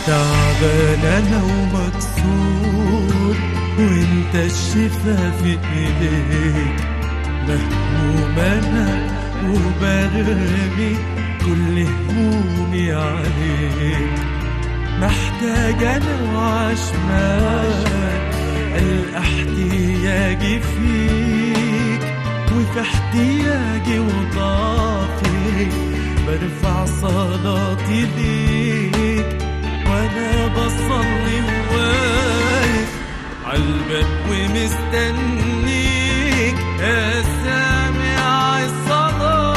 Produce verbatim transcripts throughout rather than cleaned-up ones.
تعبان انا ومكسور وانت الشفا في ايديك، مهموم انا وبرمي كل همومي عليك، محتاج انا وعشمان الاحتياجي فيك، وفي احتياجي وضعفي برفع صلاتي ليك، وانا بصلي وواقف عالباب ومستنيك يا سامع الصلاة.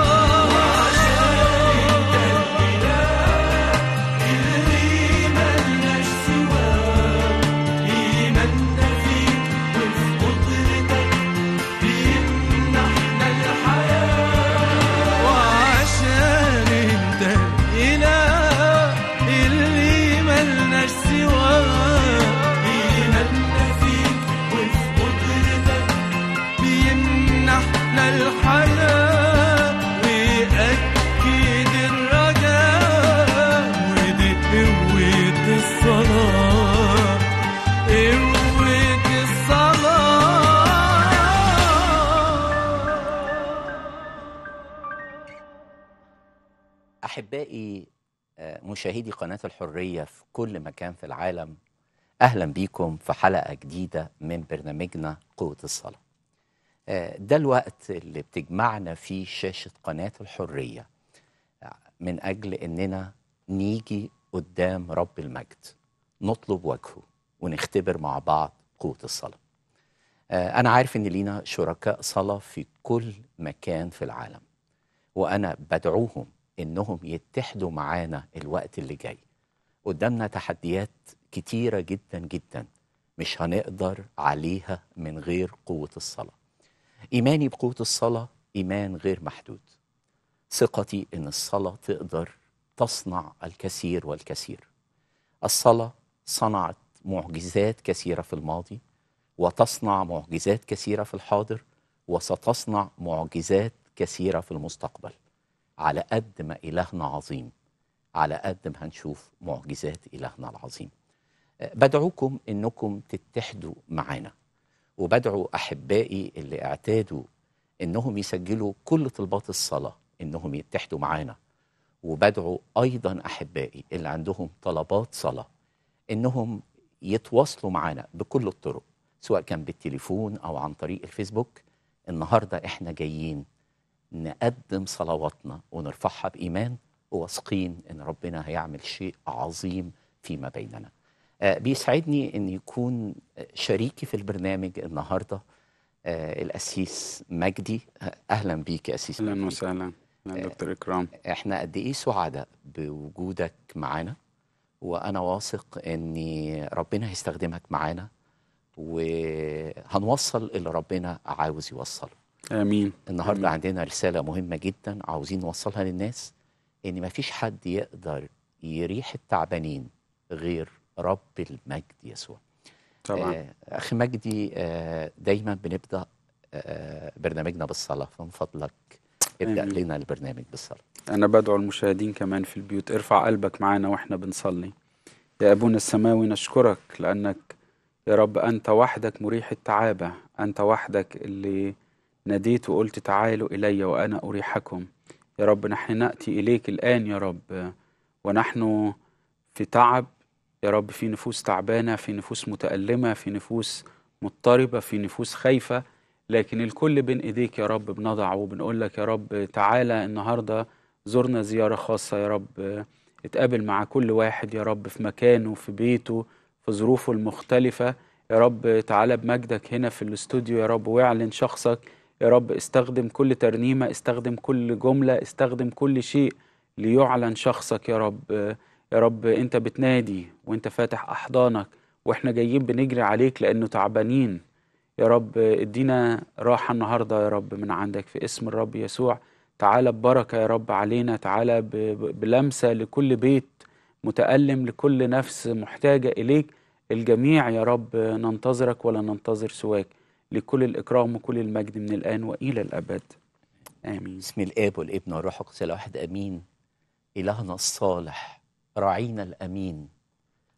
أحبائي مشاهدي قناة الحرية في كل مكان في العالم، أهلا بيكم في حلقة جديدة من برنامجنا قوة الصلاة. ده الوقت اللي بتجمعنا فيه شاشة قناة الحرية من أجل أننا نيجي قدام رب المجد نطلب وجهه ونختبر مع بعض قوة الصلاة. أنا عارف أن لينا شركاء صلاة في كل مكان في العالم، وأنا بدعوهم إنهم يتحدوا معانا الوقت اللي جاي. قدامنا تحديات كتيرة جدا جدا مش هنقدر عليها من غير قوة الصلاة. إيماني بقوة الصلاة إيمان غير محدود، ثقتي إن الصلاة تقدر تصنع الكثير والكثير. الصلاة صنعت معجزات كثيرة في الماضي، وتصنع معجزات كثيرة في الحاضر، وستصنع معجزات كثيرة في المستقبل. على قد ما إلهنا عظيم، على قد ما هنشوف معجزات إلهنا العظيم. بدعوكم إنكم تتحدوا معانا، وبدعو أحبائي اللي اعتادوا إنهم يسجلوا كل طلبات الصلاة إنهم يتحدوا معانا، وبدعو أيضا أحبائي اللي عندهم طلبات صلاة إنهم يتواصلوا معانا بكل الطرق، سواء كان بالتليفون أو عن طريق الفيسبوك. النهاردة إحنا جايين نقدم صلواتنا ونرفعها بإيمان، وواثقين إن ربنا هيعمل شيء عظيم فيما بيننا. آه بيسعدني إن يكون شريكي في البرنامج النهاردة آه الأسيس مجدي. آه أهلا بيك يا أسيس مجدي. أهلا وسهلا. أهلا دكتور إكرام. آه إحنا قد إيه سعداء بوجودك معانا، وأنا واثق إن ربنا هيستخدمك معانا وهنوصل اللي ربنا عاوز يوصله. آمين. النهاردة آمين. عندنا رسالة مهمة جدا عاوزين نوصلها للناس، إن مفيش حد يقدر يريح التعبانين غير رب المجد يسوع. طبعا. آه أخي مجدي، آه دايما بنبدأ آه برنامجنا بالصلاة، فمن فضلك ابدأ آمين. لنا البرنامج بالصلاة. أنا بدعو المشاهدين كمان في البيوت، ارفع قلبك معانا وإحنا بنصلي. يا أبونا السماوي، نشكرك لأنك يا رب أنت وحدك مريح التعابة، أنت وحدك اللي ناديت وقلت تعالوا إلي وأنا أريحكم. يا رب نحن نأتي إليك الآن يا رب، ونحن في تعب يا رب، في نفوس تعبانة، في نفوس متألمة، في نفوس مضطربة، في نفوس خايفة، لكن الكل بين إيديك يا رب بنضع وبنقول لك يا رب تعالى النهاردة زورنا زيارة خاصة يا رب، اتقابل مع كل واحد يا رب في مكانه، في بيته، في ظروفه المختلفة يا رب. تعالى بمجدك هنا في الاستوديو يا رب، واعلن شخصك يا رب. استخدم كل ترنيمة، استخدم كل جملة، استخدم كل شيء ليعلن شخصك يا رب. يا رب انت بتنادي وانت فاتح احضانك، واحنا جايين بنجري عليك لانه تعبانين يا رب. ادينا راحة النهاردة يا رب من عندك في اسم الرب يسوع. تعالى ببركة يا رب علينا، تعالى بلمسة لكل بيت متألم، لكل نفس محتاجة إليك. الجميع يا رب ننتظرك ولا ننتظر سواك، لكل الإكرام وكل المجد من الآن وإلى الأبد. آمين. بسم الآب والابن والروح القدس الواحد آمين. إلهنا الصالح، راعينا الأمين،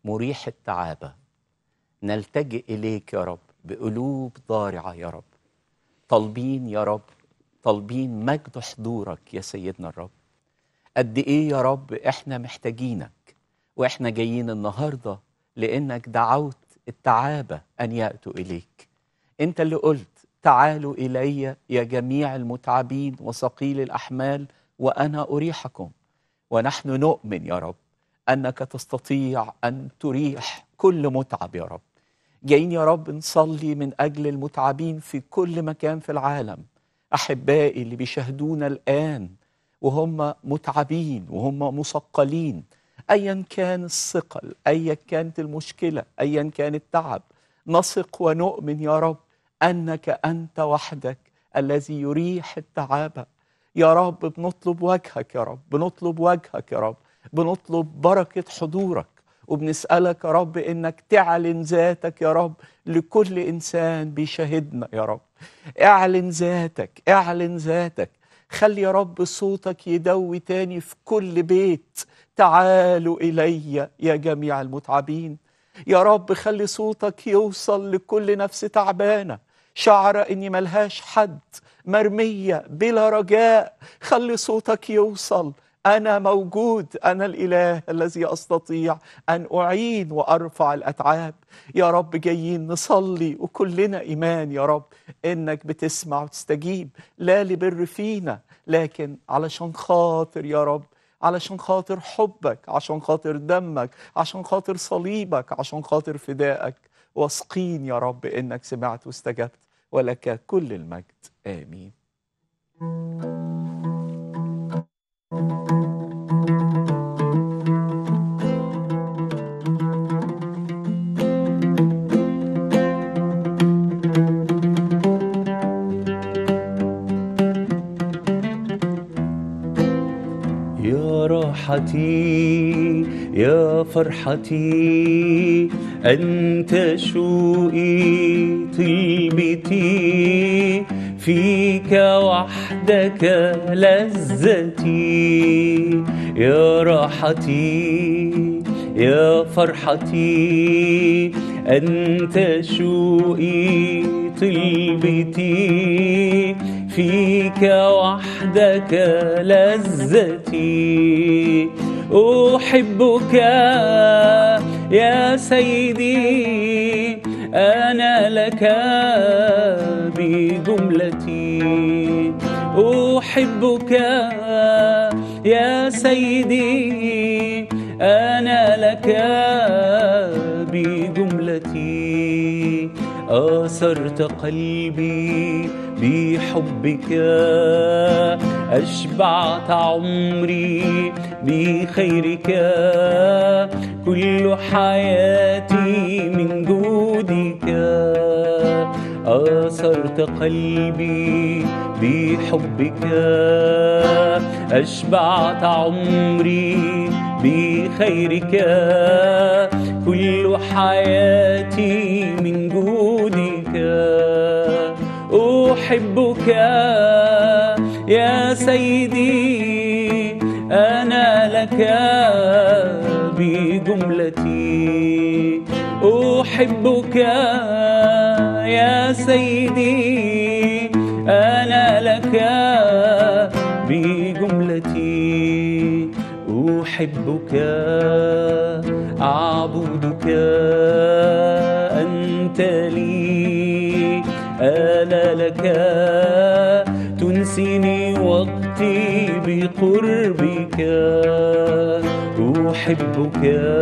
مريح التعابة، نلتجئ إليك يا رب بقلوب ضارعة يا رب، طالبين يا رب، طالبين مجد حضورك يا سيدنا الرب. قد إيه يا رب إحنا محتاجينك، وإحنا جايين النهاردة لأنك دعوت التعابة أن يأتوا إليك. أنت اللي قلت تعالوا إلي يا جميع المتعبين وثقيل الأحمال وأنا أريحكم. ونحن نؤمن يا رب أنك تستطيع أن تريح كل متعب يا رب. جايين يا رب نصلي من أجل المتعبين في كل مكان في العالم، أحبائي اللي بيشاهدونا الآن وهم متعبين وهم مثقلين، أيا كان الثقل، أيا كانت المشكلة، أيا كان التعب، نثق ونؤمن يا رب أنك أنت وحدك الذي يريح التعابة. يا رب بنطلب وجهك يا رب، بنطلب وجهك يا رب، بنطلب بركة حضورك، وبنسألك يا رب إنك تعلن ذاتك يا رب لكل إنسان بيشاهدنا يا رب. اعلن ذاتك، اعلن ذاتك، خلي يا رب صوتك يدوي تاني في كل بيت. تعالوا إلي يا جميع المتعبين. يا رب خلي صوتك يوصل لكل نفس تعبانة شعر إني ملهاش حد، مرمية بلا رجاء. خلي صوتك يوصل، أنا موجود، أنا الإله الذي أستطيع أن أعين وأرفع الأتعاب. يا رب جايين نصلي وكلنا إيمان يا رب إنك بتسمع وتستجيب، لا لبر فينا لكن علشان خاطر يا رب، علشان خاطر حبك، عشان خاطر دمك، عشان خاطر صليبك، عشان خاطر فدائك. واثقين يا رب إنك سمعت واستجبت، ولك كل المجد. آمين. يا راحتي يا فرحتي، أنت شوقي طلبتي، فيك وحدك لذتي. يا راحتي يا فرحتي، أنت شوقي طلبتي، فيك وحدك لذتي. أحبك يا سيدي، أنا لك بجملتي. أحبك يا سيدي، أنا لك بجملتي. آثرت قلبي بحبك، أشبعت عمري بخيرك، كل حياتي من جودك. آثرت قلبي بحبك، أشبعت عمري بخيرك، كل حياتي من جودك. أحبك يا سيدي، أنا لك بجملتي. أحبك يا سيدي، أنا لك بجملتي. أحبك أعبدك، أنت لي، أنا لك تنسيني وقتي بقربك. أحبك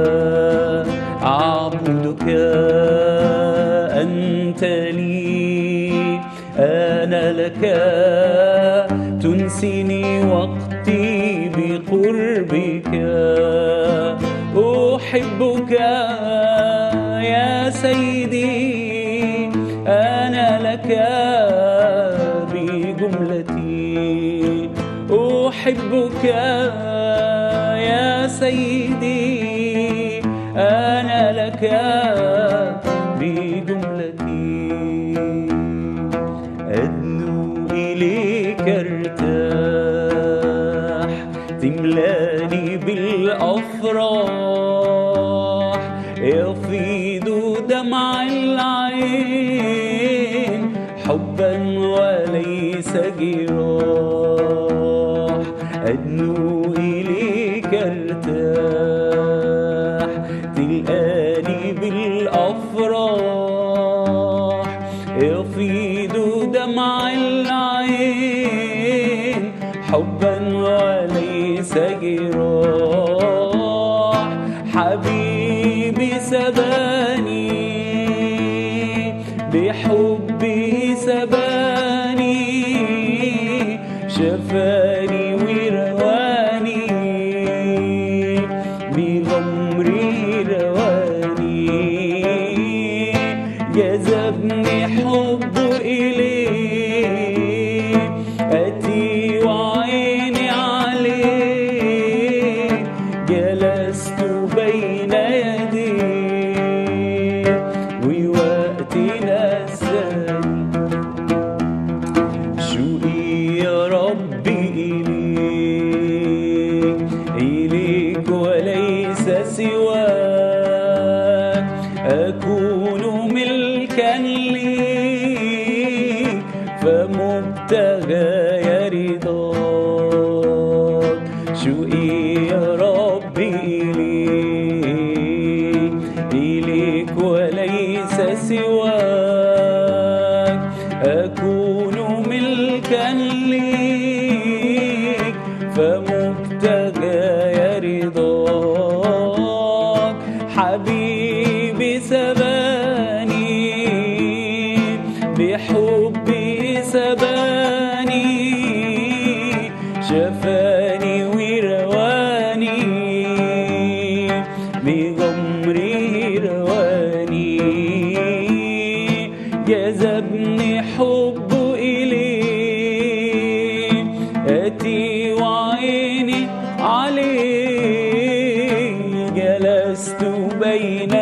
أعبدك، أنت لي، أنا لك تنسيني وقتي بقربك. أحبك يا سيدي، أنا لك بجملتي. أحبك يا سيدي، أنا لك بجملتي. أدنو إليك ارتاح، تملاني بالأفراح، جراح، أدنو إليك ارتاح، تلقاني بالأفراح، يفيض دمع العين حبا وليس جراح. حبيبي سباني بحبه سباني، شفاني ورواني بغمره رواني، جذبني حبه إليه، أتي وعيني عليه، جلست بين يديه ووقتي نساني. شوقي يا ربي إليك، إليك وليس سواك، أكون ملكا ليك فمبتغاي رضاك. شوقي يا ربي إليك، إليك وليس سواك، أكون ملكا ليك فمبتغاي رضاك. حبيبي سباني بحبي سباني، شفاني ورواني بغمره رواني، جذبني حبه إليه، أتي وعيني عليه، جلست بين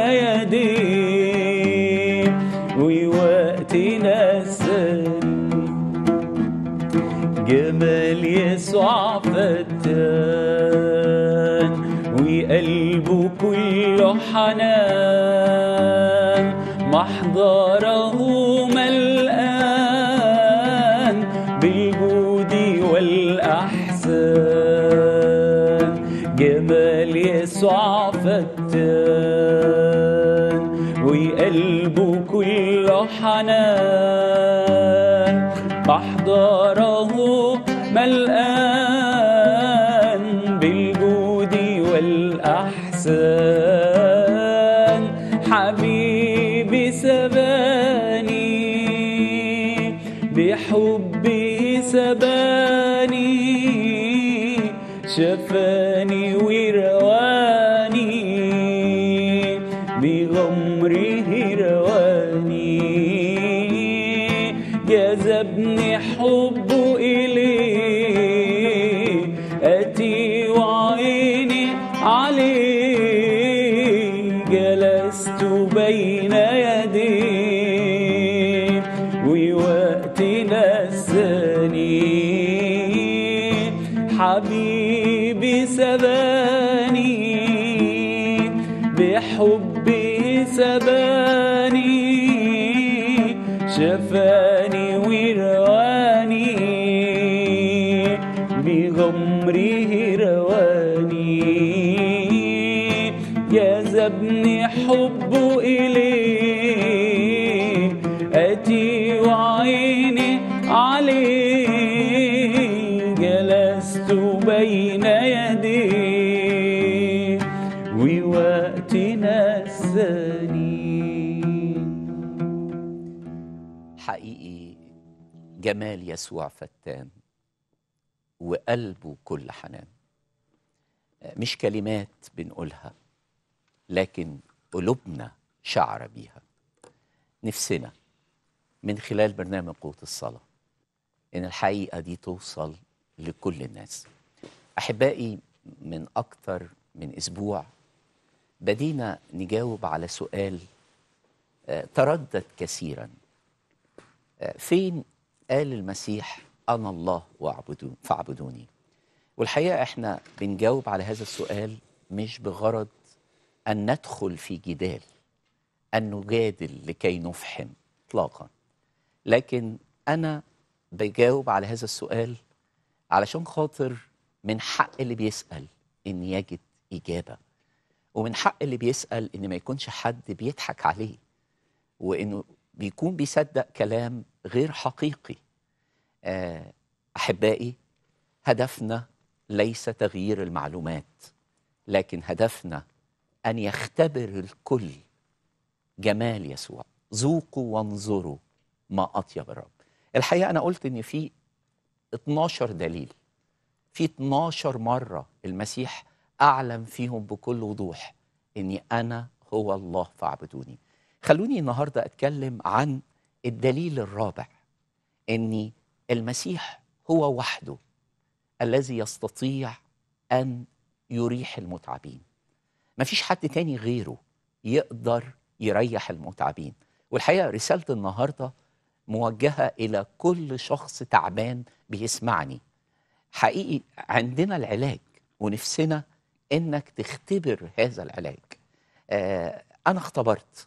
يديه ووقتي نساني. جمال يسوع فتان وقلبه كله حنان، محضره ملآن بالجود والأحسان. جمال يسوع فتان وقلبه كله حنان، محضره ملآن بالجود والأحسان. حبيبي سباني بحبه سباني، شفاني ورواني بغمره رواني، جذبني حبه إليه، أتي وعيني عليه، جلست بين يديه ووقتي نساني. حبيبي سباني بحبه سباني، شفاني ورواني بغمره رواني، جذبني حبه إليه، أتي وعيني عليه، جلست بين يديه ووقتي نساني. حقيقي جمال يسوع فتان وقلبه كل حنان، مش كلمات بنقولها لكن قلوبنا شعر بيها. نفسنا من خلال برنامج قوة الصلاة إن الحقيقة دي توصل لكل الناس. أحبائي، من أكتر من أسبوع بدينا نجاوب على سؤال تردد كثيرا: فين قال المسيح أنا الله واعبدون فاعبدوني؟ والحقيقة احنا بنجاوب على هذا السؤال مش بغرض أن ندخل في جدال، أن نجادل لكي نفحم إطلاقا، لكن أنا بجاوب على هذا السؤال علشان خاطر من حق اللي بيسأل إن يجد إجابة، ومن حق اللي بيسأل إن ما يكونش حد بيضحك عليه، وإنه بيكون بيصدق كلام غير حقيقي. آه، أحبائي، هدفنا ليس تغيير المعلومات، لكن هدفنا أن يختبر الكل جمال يسوع. ذوقوا وانظروا ما أطيب الرب. الحقيقة أنا قلت إن في اتناشر دليل، في اتناشر مرة المسيح أعلم فيهم بكل وضوح إني أنا هو الله فاعبدوني. خلوني النهاردة أتكلم عن الدليل الرابع، إني المسيح هو وحده الذي يستطيع أن يريح المتعبين. مفيش حد تاني غيره يقدر يريح المتعبين. والحقيقة رسالة النهاردة موجهة إلى كل شخص تعبان بيسمعني. حقيقي عندنا العلاج، ونفسنا إنك تختبر هذا العلاج. آه أنا اختبرت،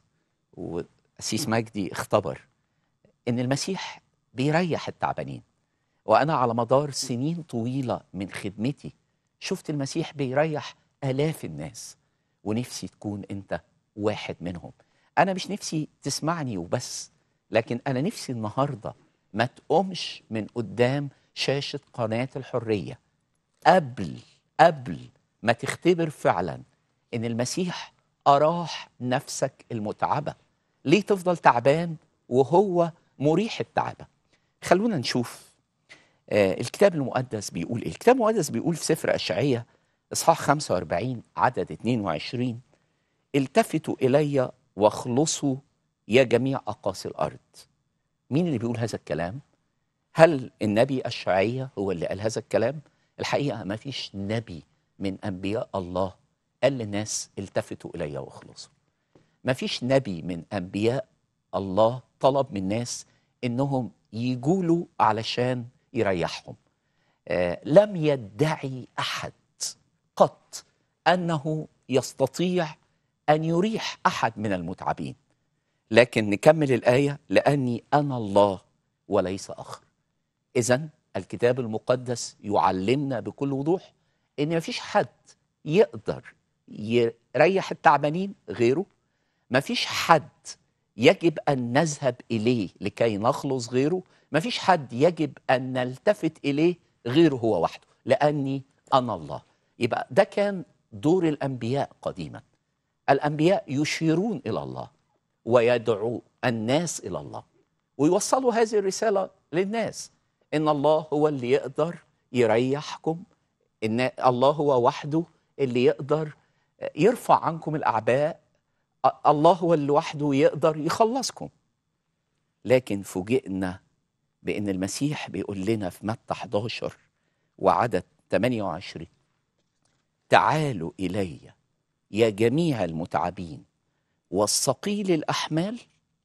وأسيس مجدي اختبر، إن المسيح بيريح التعبانين. وأنا على مدار سنين طويلة من خدمتي شفت المسيح بيريح آلاف الناس، ونفسي تكون أنت واحد منهم. أنا مش نفسي تسمعني وبس، لكن أنا نفسي النهاردة ما تقومش من قدام شاشة قناة الحرية قبل قبل ما تختبر فعلا إن المسيح أراح نفسك المتعبة. ليه تفضل تعبان وهو مريح التعبة؟ خلونا نشوف آه الكتاب المقدس بيقول إيه. الكتاب المقدس بيقول في سفر أشعية إصحاح خمسة وأربعين عدد اتنين وعشرين: التفتوا إلي واخلصوا يا جميع أقاصي الأرض. مين اللي بيقول هذا الكلام؟ هل النبي أشعية هو اللي قال هذا الكلام؟ الحقيقة ما فيش نبي من أنبياء الله قال للناس التفتوا إلي واخلصوا. ما فيش نبي من أنبياء الله طلب من الناس إنهم يجولوا علشان يريحهم. آه لم يدعي أحد قط أنه يستطيع أن يريح أحد من المتعبين. لكن نكمل الآية: لأني أنا الله وليس آخر. إذن الكتاب المقدس يعلمنا بكل وضوح إن ما فيش حد يقدر يريح التعبانين غيره. ما فيش حد يجب أن نذهب إليه لكي نخلص غيره. ما فيش حد يجب أن نلتفت إليه غيره هو وحده، لأني أنا الله. يبقى ده كان دور الأنبياء قديما. الأنبياء يشيرون إلى الله ويدعو الناس إلى الله، ويوصلوا هذه الرسالة للناس: إن الله هو اللي يقدر يريحكم، إن الله هو وحده اللي يقدر يرفع عنكم الأعباء، الله هو اللي وحده يقدر يخلصكم. لكن فوجئنا بأن المسيح بيقول لنا في متى احداشر وعدد ثمانية وعشرين: تعالوا إلي يا جميع المتعبين والثقيل الأحمال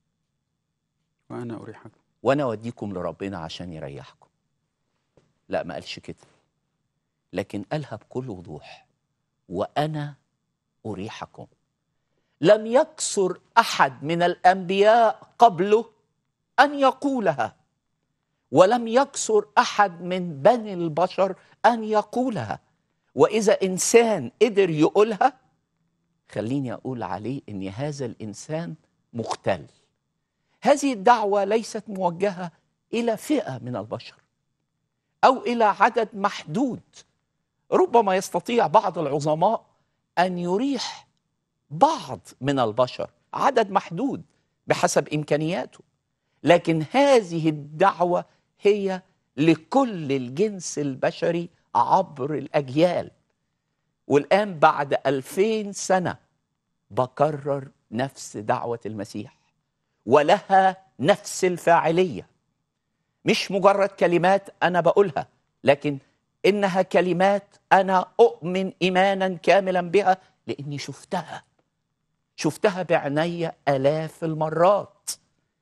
وأنا أريحكم، وأنا أوديكم لربنا عشان يريحكم. لا، ما قالش كده، لكن قالها بكل وضوح: وأنا أريحكم. لم يكسر أحد من الأنبياء قبله أن يقولها، ولم يكسر أحد من بني البشر أن يقولها. وإذا إنسان قدر يقولها، خليني أقول عليه إن هذا الإنسان مختل. هذه الدعوة ليست موجهة إلى فئة من البشر أو إلى عدد محدود. ربما يستطيع بعض العظماء أن يريح بعض من البشر، عدد محدود بحسب إمكانياته، لكن هذه الدعوة هي لكل الجنس البشري عبر الأجيال. والآن بعد ألفين سنة بكرر نفس دعوة المسيح، ولها نفس الفاعلية. مش مجرد كلمات أنا بقولها، لكن إنها كلمات أنا أؤمن إيمانا كاملا بها، لأني شفتها شفتها بعناية آلاف المرات.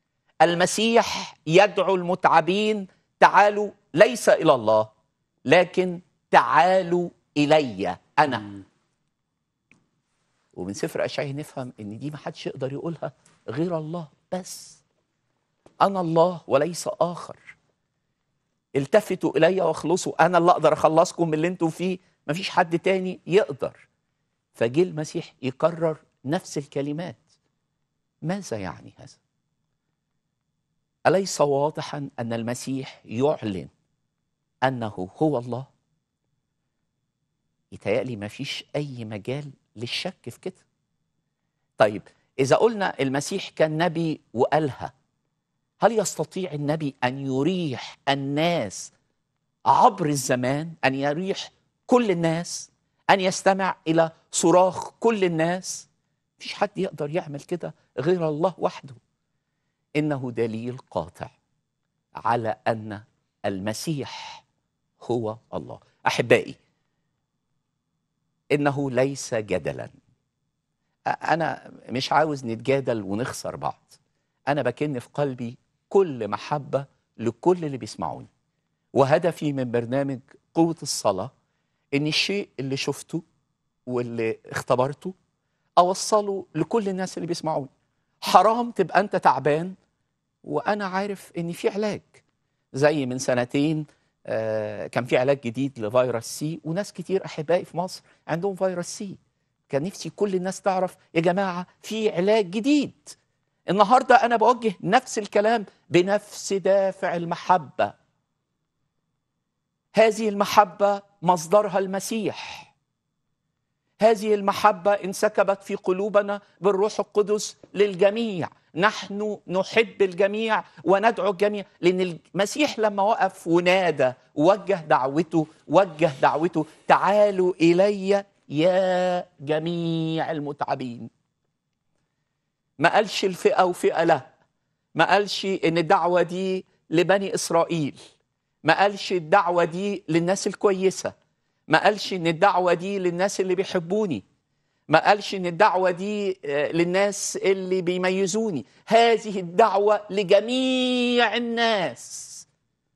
المسيح يدعو المتعبين: تعالوا ليس إلى الله، لكن تعالوا إلي أنا. ومن سفر أشعياء نفهم إن دي ما حدش يقدر يقولها غير الله بس. أنا الله وليس آخر. التفتوا الي واخلصوا، انا اللي اقدر اخلصكم من اللي انتوا فيه، مفيش حد تاني يقدر. فجه المسيح يكرر نفس الكلمات. ماذا يعني هذا؟ أليس واضحا أن المسيح يعلن أنه هو الله؟ يتهيألي ما فيش أي مجال للشك في كده. طيب إذا قلنا المسيح كان نبي وقالها، هل يستطيع النبي أن يريح الناس عبر الزمان، أن يريح كل الناس، أن يستمع إلى صراخ كل الناس؟ مفيش حد يقدر يعمل كده غير الله وحده. إنه دليل قاطع على أن المسيح هو الله. أحبائي، إنه ليس جدلا. أنا مش عاوز نتجادل ونخسر بعض. أنا بكن في قلبي كل محبة لكل اللي بيسمعوني، وهدفي من برنامج قوة الصلاة إن الشيء اللي شفته واللي اختبرته أوصله لكل الناس اللي بيسمعوني. حرام تبقى أنت تعبان وأنا عارف إن في علاج. زي من سنتين آه كان في علاج جديد لفيروس سي، وناس كتير أحبائي في مصر عندهم فيروس سي. كان نفسي كل الناس تعرف يا جماعة في علاج جديد. النهاردة أنا بوجه نفس الكلام بنفس دافع المحبة. هذه المحبة مصدرها المسيح. هذه المحبة انسكبت في قلوبنا بالروح القدس للجميع. نحن نحب الجميع وندعو الجميع، لأن المسيح لما وقف ونادى ووجه دعوته وجه دعوته تعالوا إلي يا جميع المتعبين. ما قالش الفئة وفئة، لا. ما قالش إن الدعوة دي لبني إسرائيل، ما قالش الدعوة دي للناس الكويسة، ما قالش إن الدعوة دي للناس اللي بيحبوني، ما قالش إن الدعوة دي للناس اللي بيميزوني. هذه الدعوة لجميع الناس.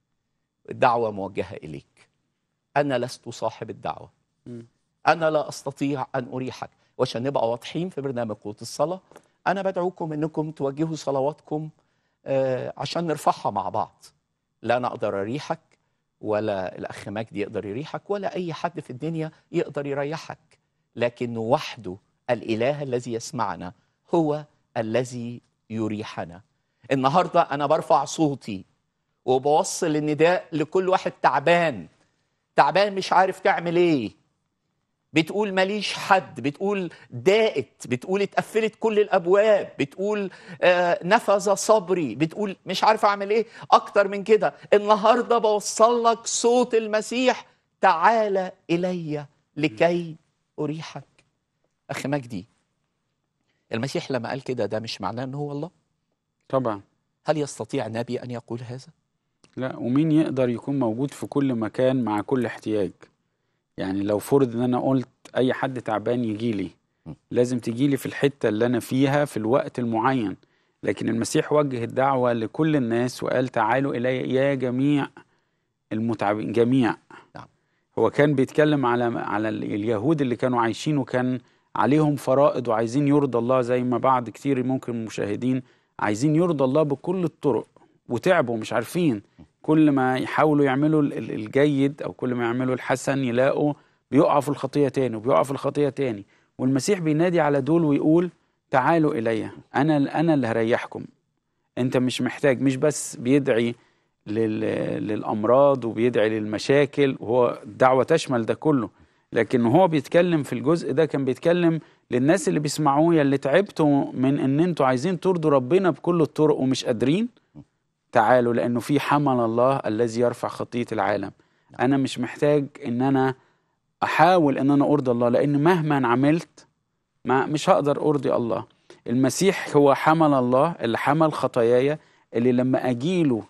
الدعوة موجهة إليك. أنا لست صاحب الدعوة، أنا لا أستطيع أن أريحك. وعشان نبقى واضحين في برنامج قوة الصلاة، أنا بدعوكم أنكم توجهوا صلواتكم آه عشان نرفعها مع بعض. لا أنا أقدر أريحك، ولا الأخ مجدي يقدر يريحك، ولا أي حد في الدنيا يقدر يريحك، لكن وحده الإله الذي يسمعنا هو الذي يريحنا. النهاردة أنا برفع صوتي وبوصل النداء لكل واحد تعبان تعبان مش عارف تعمل إيه. بتقول ماليش حد، بتقول ضاقت، بتقول اتقفلت كل الابواب، بتقول آه نفذ صبري، بتقول مش عارف اعمل ايه اكتر من كده. النهارده بوصل لك صوت المسيح، تعال الي لكي اريحك. اخي مجدي، المسيح لما قال كده ده مش معناه ان هو الله؟ طبعا. هل يستطيع نبي ان يقول هذا؟ لا، ومين يقدر يكون موجود في كل مكان مع كل احتياج؟ يعني لو فرض ان انا قلت اي حد تعبان يجي لي، لازم تجي لي في الحتة اللي انا فيها في الوقت المعين. لكن المسيح وجه الدعوة لكل الناس وقال تعالوا الي يا جميع المتعبين. جميع. نعم. هو كان بيتكلم على على اليهود اللي كانوا عايشين وكان عليهم فرائض وعايزين يرضى الله، زي ما بعض كتير ممكن مشاهدين عايزين يرضى الله بكل الطرق وتعبوا مش عارفين. كل ما يحاولوا يعملوا الجيد أو كل ما يعملوا الحسن يلاقوا بيقعوا في الخطية تاني وبيقعوا في الخطية تاني. والمسيح بينادي على دول ويقول تعالوا إلي، أنا أنا اللي هريحكم. أنت مش محتاج، مش بس بيدعي للأمراض وبيدعي للمشاكل، وهو الدعوة تشمل ده كله، لكن هو بيتكلم في الجزء ده كان بيتكلم للناس اللي بيسمعوه، يلي تعبتوا من ان انتوا عايزين ترضوا ربنا بكل الطرق ومش قادرين، تعالوا لانه في حمل الله الذي يرفع خطية العالم. انا مش محتاج ان انا احاول ان انا ارضي الله، لان مهما عملت ما مش هقدر ارضي الله. المسيح هو حمل الله اللي حمل خطاياي، اللي لما اجيله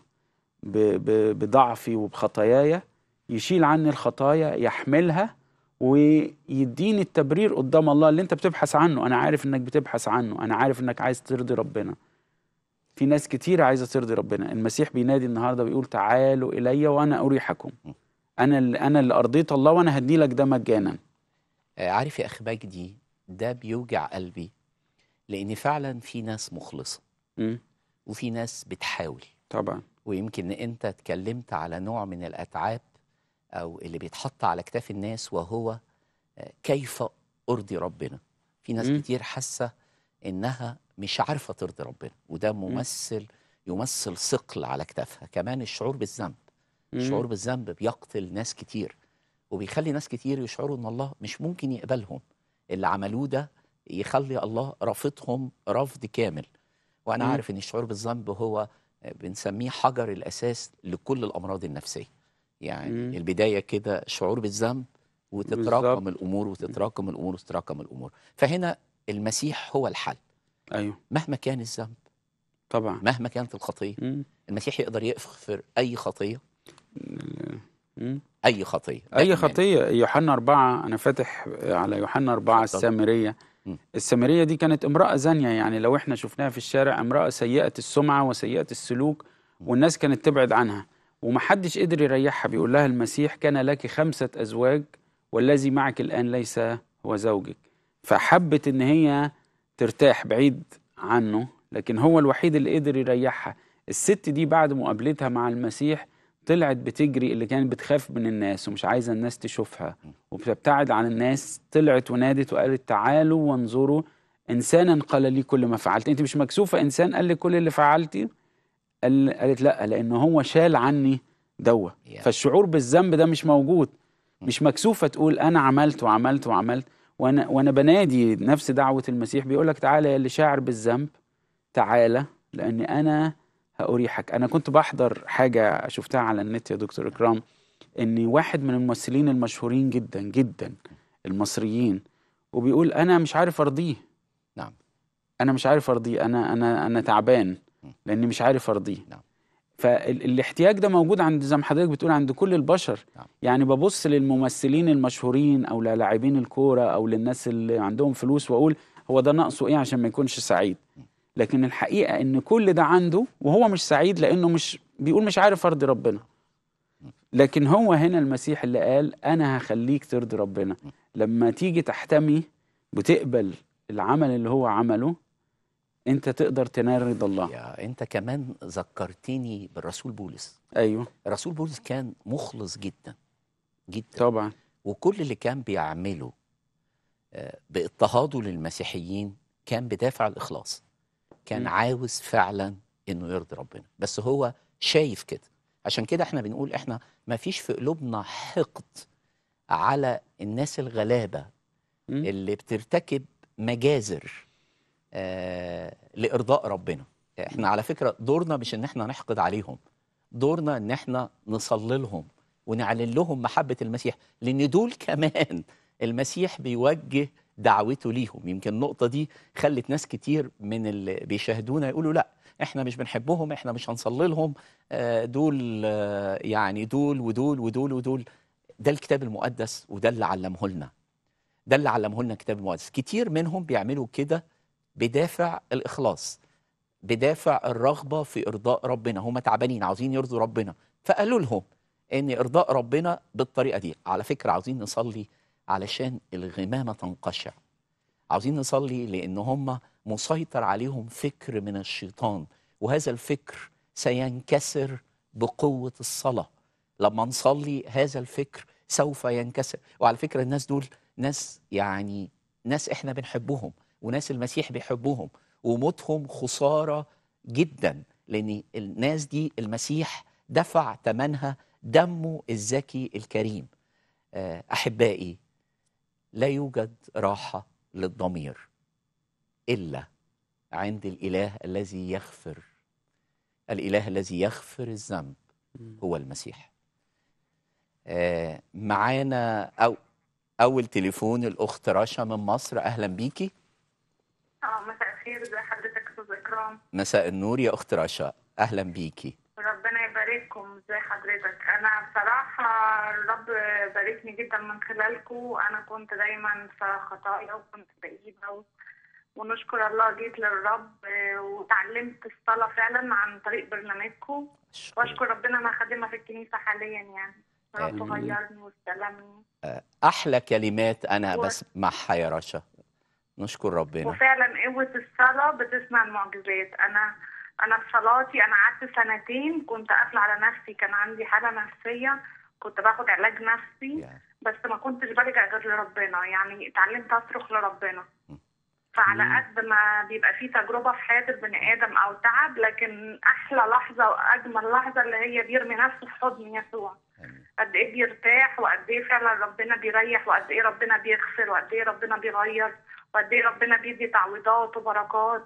بضعفي وبخطاياي يشيل عني الخطايا، يحملها ويديني التبرير قدام الله اللي انت بتبحث عنه. انا عارف انك بتبحث عنه، انا عارف انك عايز ترضي ربنا. في ناس كتير عايزة ترضي ربنا. المسيح بينادي النهاردة بيقول تعالوا إلي وأنا أريحكم. أنا اللي أنا اللي أرضيت الله وأنا هدي لك ده مجانا. عارف يا أخي مجدي، ده بيوجع قلبي، لأن فعلا في ناس مخلصة م? وفي ناس بتحاول طبعا، ويمكن انت اتكلمت على نوع من الاتعاب او اللي بيتحط على كتاف الناس، وهو آه، كيف ارضي ربنا. في ناس مم. كتير حاسه انها مش عارفه ترضي ربنا، وده مم. ممثل يمثل ثقل على كتافها. كمان الشعور بالذنب، مم. الشعور بالذنب بيقتل ناس كتير، وبيخلي ناس كتير يشعروا ان الله مش ممكن يقبلهم. اللي عملوه ده يخلي الله رافضهم رفض كامل. وانا مم. عارف ان الشعور بالذنب هو بنسميه حجر الاساس لكل الامراض النفسيه. يعني مم. البدايه كده شعور بالذنب، بالظبط. وتتراكم الامور وتتراكم الامور وتتراكم الامور. فهنا المسيح هو الحل. ايوه مهما كان الذنب، طبعا. مهما كانت الخطيه، مم. المسيح يقدر يغفر اي خطيه. مم. اي خطيه ده اي ايماني. خطيه. يوحنا أربعة، انا فاتح على يوحنا أربعة اتفضل. السامريه. مم. السامريه دي كانت امراه زانيه، يعني لو احنا شفناها في الشارع امراه سيئه السمعه وسيئه السلوك، والناس كانت تبعد عنها ومحدش قدر يريحها. بيقول لها المسيح كان لك خمسة أزواج والذي معك الآن ليس هو زوجك. فحبت إن هي ترتاح بعيد عنه، لكن هو الوحيد اللي قدر يريحها. الست دي بعد مقابلتها مع المسيح طلعت بتجري، اللي كانت بتخاف من الناس ومش عايزة الناس تشوفها وبتبتعد عن الناس، طلعت ونادت وقالت تعالوا وانظروا إنسانا قال لي كل ما فعلت. أنت مش مكسوفة إنسان قال لي كل اللي فعلتي؟ قال قالت لا، لأنه هو شال عني دوة. Yeah. فالشعور بالذنب ده مش موجود. مش مكسوفة تقول أنا عملت وعملت وعملت. وأنا وأنا بنادي نفس دعوة المسيح، بيقولك تعالى يا اللي شاعر بالذنب، تعالى لأني أنا هأريحك. أنا كنت بحضر حاجة شفتها على النت يا دكتور إكرام، إن واحد من الممثلين المشهورين جدا جدا المصريين، وبيقول أنا مش عارف أرضيه. نعم. أنا مش عارف أرضيه، أنا أنا أنا تعبان لأني مش عارف أرضيه. نعم. فالاحتياج ده موجود عند، زي ما حضرتك بتقول، عند كل البشر. نعم. يعني ببص للممثلين المشهورين او للاعبين الكوره او للناس اللي عندهم فلوس واقول هو ده ناقصه ايه عشان ما يكونش سعيد. لكن الحقيقه ان كل ده عنده وهو مش سعيد، لانه مش بيقول مش عارف ارضي ربنا. لكن هو هنا المسيح اللي قال انا هخليك ترضي ربنا. لما تيجي تحتمي وتقبل العمل اللي هو عمله، انت تقدر تنال رضا الله. يا انت كمان ذكرتني بالرسول بولس. ايوه الرسول بولس كان مخلص جدا جدا طبعا. وكل اللي كان بيعمله آه، باضطهاده للمسيحيين كان بدافع الإخلاص. كان م. عاوز فعلا إنه يرضي ربنا، بس هو شايف كده. عشان كده احنا بنقول احنا ما فيش في قلوبنا حقد على الناس الغلابة م. اللي بترتكب مجازر آه لإرضاء ربنا. احنا على فكرة دورنا مش ان احنا نحقد عليهم، دورنا ان احنا نصلي لهم ونعلن لهم محبة المسيح، لان دول كمان المسيح بيوجه دعوته ليهم. يمكن النقطة دي خلت ناس كتير من اللي بيشاهدونا يقولوا لا احنا مش بنحبهم، احنا مش هنصلي لهم، آه دول آه يعني دول ودول ودول ودول. ده الكتاب المقدس وده اللي علمه لنا، ده اللي علمه لنا الكتاب المقدس. كتير منهم بيعملوا كده بدافع الإخلاص، بدافع الرغبة في إرضاء ربنا. هم تعبانين عاوزين يرضوا ربنا، فقالوا لهم إن إرضاء ربنا بالطريقة دي. على فكرة عاوزين نصلي علشان الغمامة تنقشع، عاوزين نصلي لأن هم مسيطر عليهم فكر من الشيطان، وهذا الفكر سينكسر بقوة الصلاة. لما نصلي هذا الفكر سوف ينكسر. وعلى فكرة الناس دول ناس يعني ناس احنا بنحبهم وناس المسيح بيحبهم، وموتهم خسارة جدا، لأن الناس دي المسيح دفع ثمنها دمه الزكي الكريم. أحبائي، لا يوجد راحة للضمير إلا عند الإله الذي يغفر. الإله الذي يغفر الذنب هو المسيح. معانا أو أول تليفون الأخت رشا من مصر. أهلا بيكي. اه مساء الخير، ازي حضرتك استاذ اكرام؟ مساء النور يا اخت رشا، اهلا بيكي. ربنا يبارككم. ازي حضرتك؟ انا بصراحه الرب باركني جدا من خلالكم. انا كنت دايما في خطايا وكنت بعيده و... ونشكر الله جيت للرب وتعلمت الصلاه فعلا عن طريق برنامجكم، واشكر ربنا انا خادمه في الكنيسه حاليا. يعني الرب غيرني واستلمني. احلى كلمات انا و... بسمعها يا رشا، نشكر ربنا. وفعلا قوة الصلاة بتصنع المعجزات. أنا انا في صلاتي انا قعدت سنتين كنت قافله على نفسي، كان عندي حاله نفسيه، كنت باخد علاج نفسي Yeah. بس ما كنتش بلجأ غير لربنا، يعني اتعلمت اصرخ لربنا. م. فعلى مم. قد ما بيبقى فيه تجربه في حياه البني ادم او تعب، لكن احلى لحظه واجمل لحظه اللي هي بيرمي نفسه في حضن يسوع. آمين. قد ايه بيرتاح، وقد ايه فعلا ربنا بيريح، وقد ايه ربنا بيغفر، وقد ايه ربنا بيغير، وقد ايه ربنا بيدي تعويضات وبركات.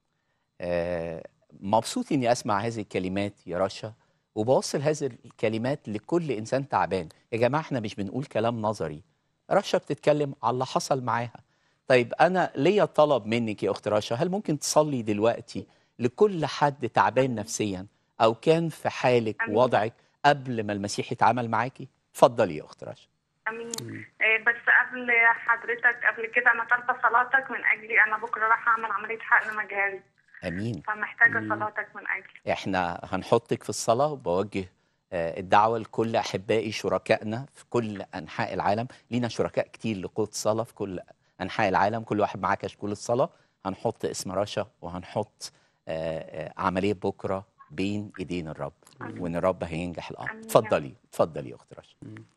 آه، مبسوط اني اسمع هذه الكلمات يا رشا، وبوصل هذه الكلمات لكل انسان تعبان. يا جماعه احنا مش بنقول كلام نظري، رشا بتتكلم على اللي حصل معاها. طيب انا ليا طلب منك يا اخت رشا، هل ممكن تصلي دلوقتي لكل حد تعبان نفسيا او كان في حالك امين ووضعك قبل ما المسيح يتعامل معاكي؟ اتفضلي يا اخت رشا. امين. مم. إيه بس قبل حضرتك، قبل كده انا طالبه صلاتك من اجلي، انا بكره راح اعمل عمليه حقن مجهري، امين. فمحتاجه مم. صلاتك من اجلي. احنا هنحطك في الصلاة، وبوجه آه، الدعوة لكل أحبائي شركائنا في كل أنحاء العالم. لينا شركاء كتير لقوة الصلاة في كل أنحاء العالم، كل واحد معاه كشكول الصلاة. هنحط اسم رشا، وهنحط آه، آه، عملية بكرة بين إيدين الرب، امين وإن الرب هينجح الأمر. امين يا رب. اتفضلي اتفضلي يا أخت رشا.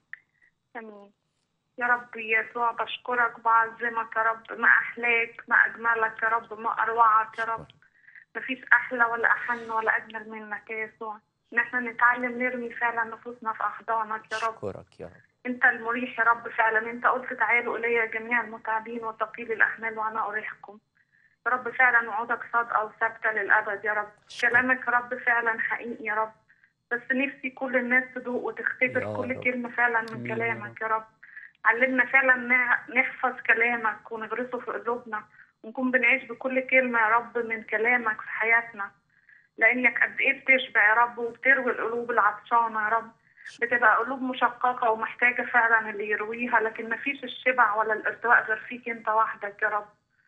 امين يا رب يسوع، بشكرك وبعظمك يا رب، ما احلاك ما اجملك يا رب، ما اروعك يا رب. مفيش احلى ولا احن ولا اجمل منك يا يسوع، ان احنا نتعلم نرمي فعلا نفوسنا في احضانك يا رب. أشكرك يا رب. انت المريح يا رب فعلا، انت قلت تعالوا الي جميع المتعبين وثقيل الاحمال وانا اريحكم يا رب. فعلا وعودك صادقه وثابته للابد يا رب. أشكرك كلامك يا رب فعلا حقيقي يا رب، بس نفسي كل الناس تدوق وتختبر يا كل رب. كلمه فعلا من آمين يا رب. كلامك يا رب. علمنا فعلا نع- نحفظ كلامك ونغرسه في قلوبنا، ونكون بنعيش بكل كلمه يا رب من كلامك في حياتنا، لانك قد ايه بتشبع يا رب وبتروي القلوب العطشانه يا رب. بتبقى قلوب مشققه ومحتاجه فعلا اللي يرويها، لكن مفيش الشبع ولا الارتواء غير فيك انت وحدك يا رب.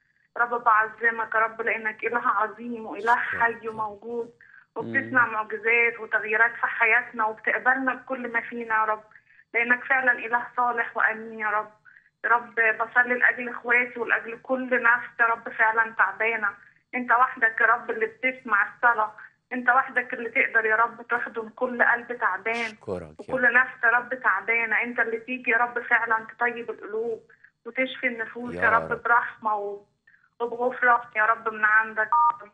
رب بعظمك يا رب، لانك اله عظيم واله حي وموجود، وبتصنع معجزات وتغييرات في حياتنا، وبتقبلنا بكل ما فينا يا رب، لانك فعلا اله صالح وامين يا رب. يا رب بصلي لاجل اخواتي ولاجل كل نفس يا رب فعلا تعبانه. انت وحدك يا رب اللي بتسمع الصلاه، انت وحدك اللي تقدر يا رب تخدم كل قلب تعبان أشكرك يا وكل رب. نفس يا رب تعبانه. انت اللي تيجي يا رب فعلا تطيب القلوب وتشفي النفوس يا يا رب رب. برحمه و... وبغفران يا رب من عندك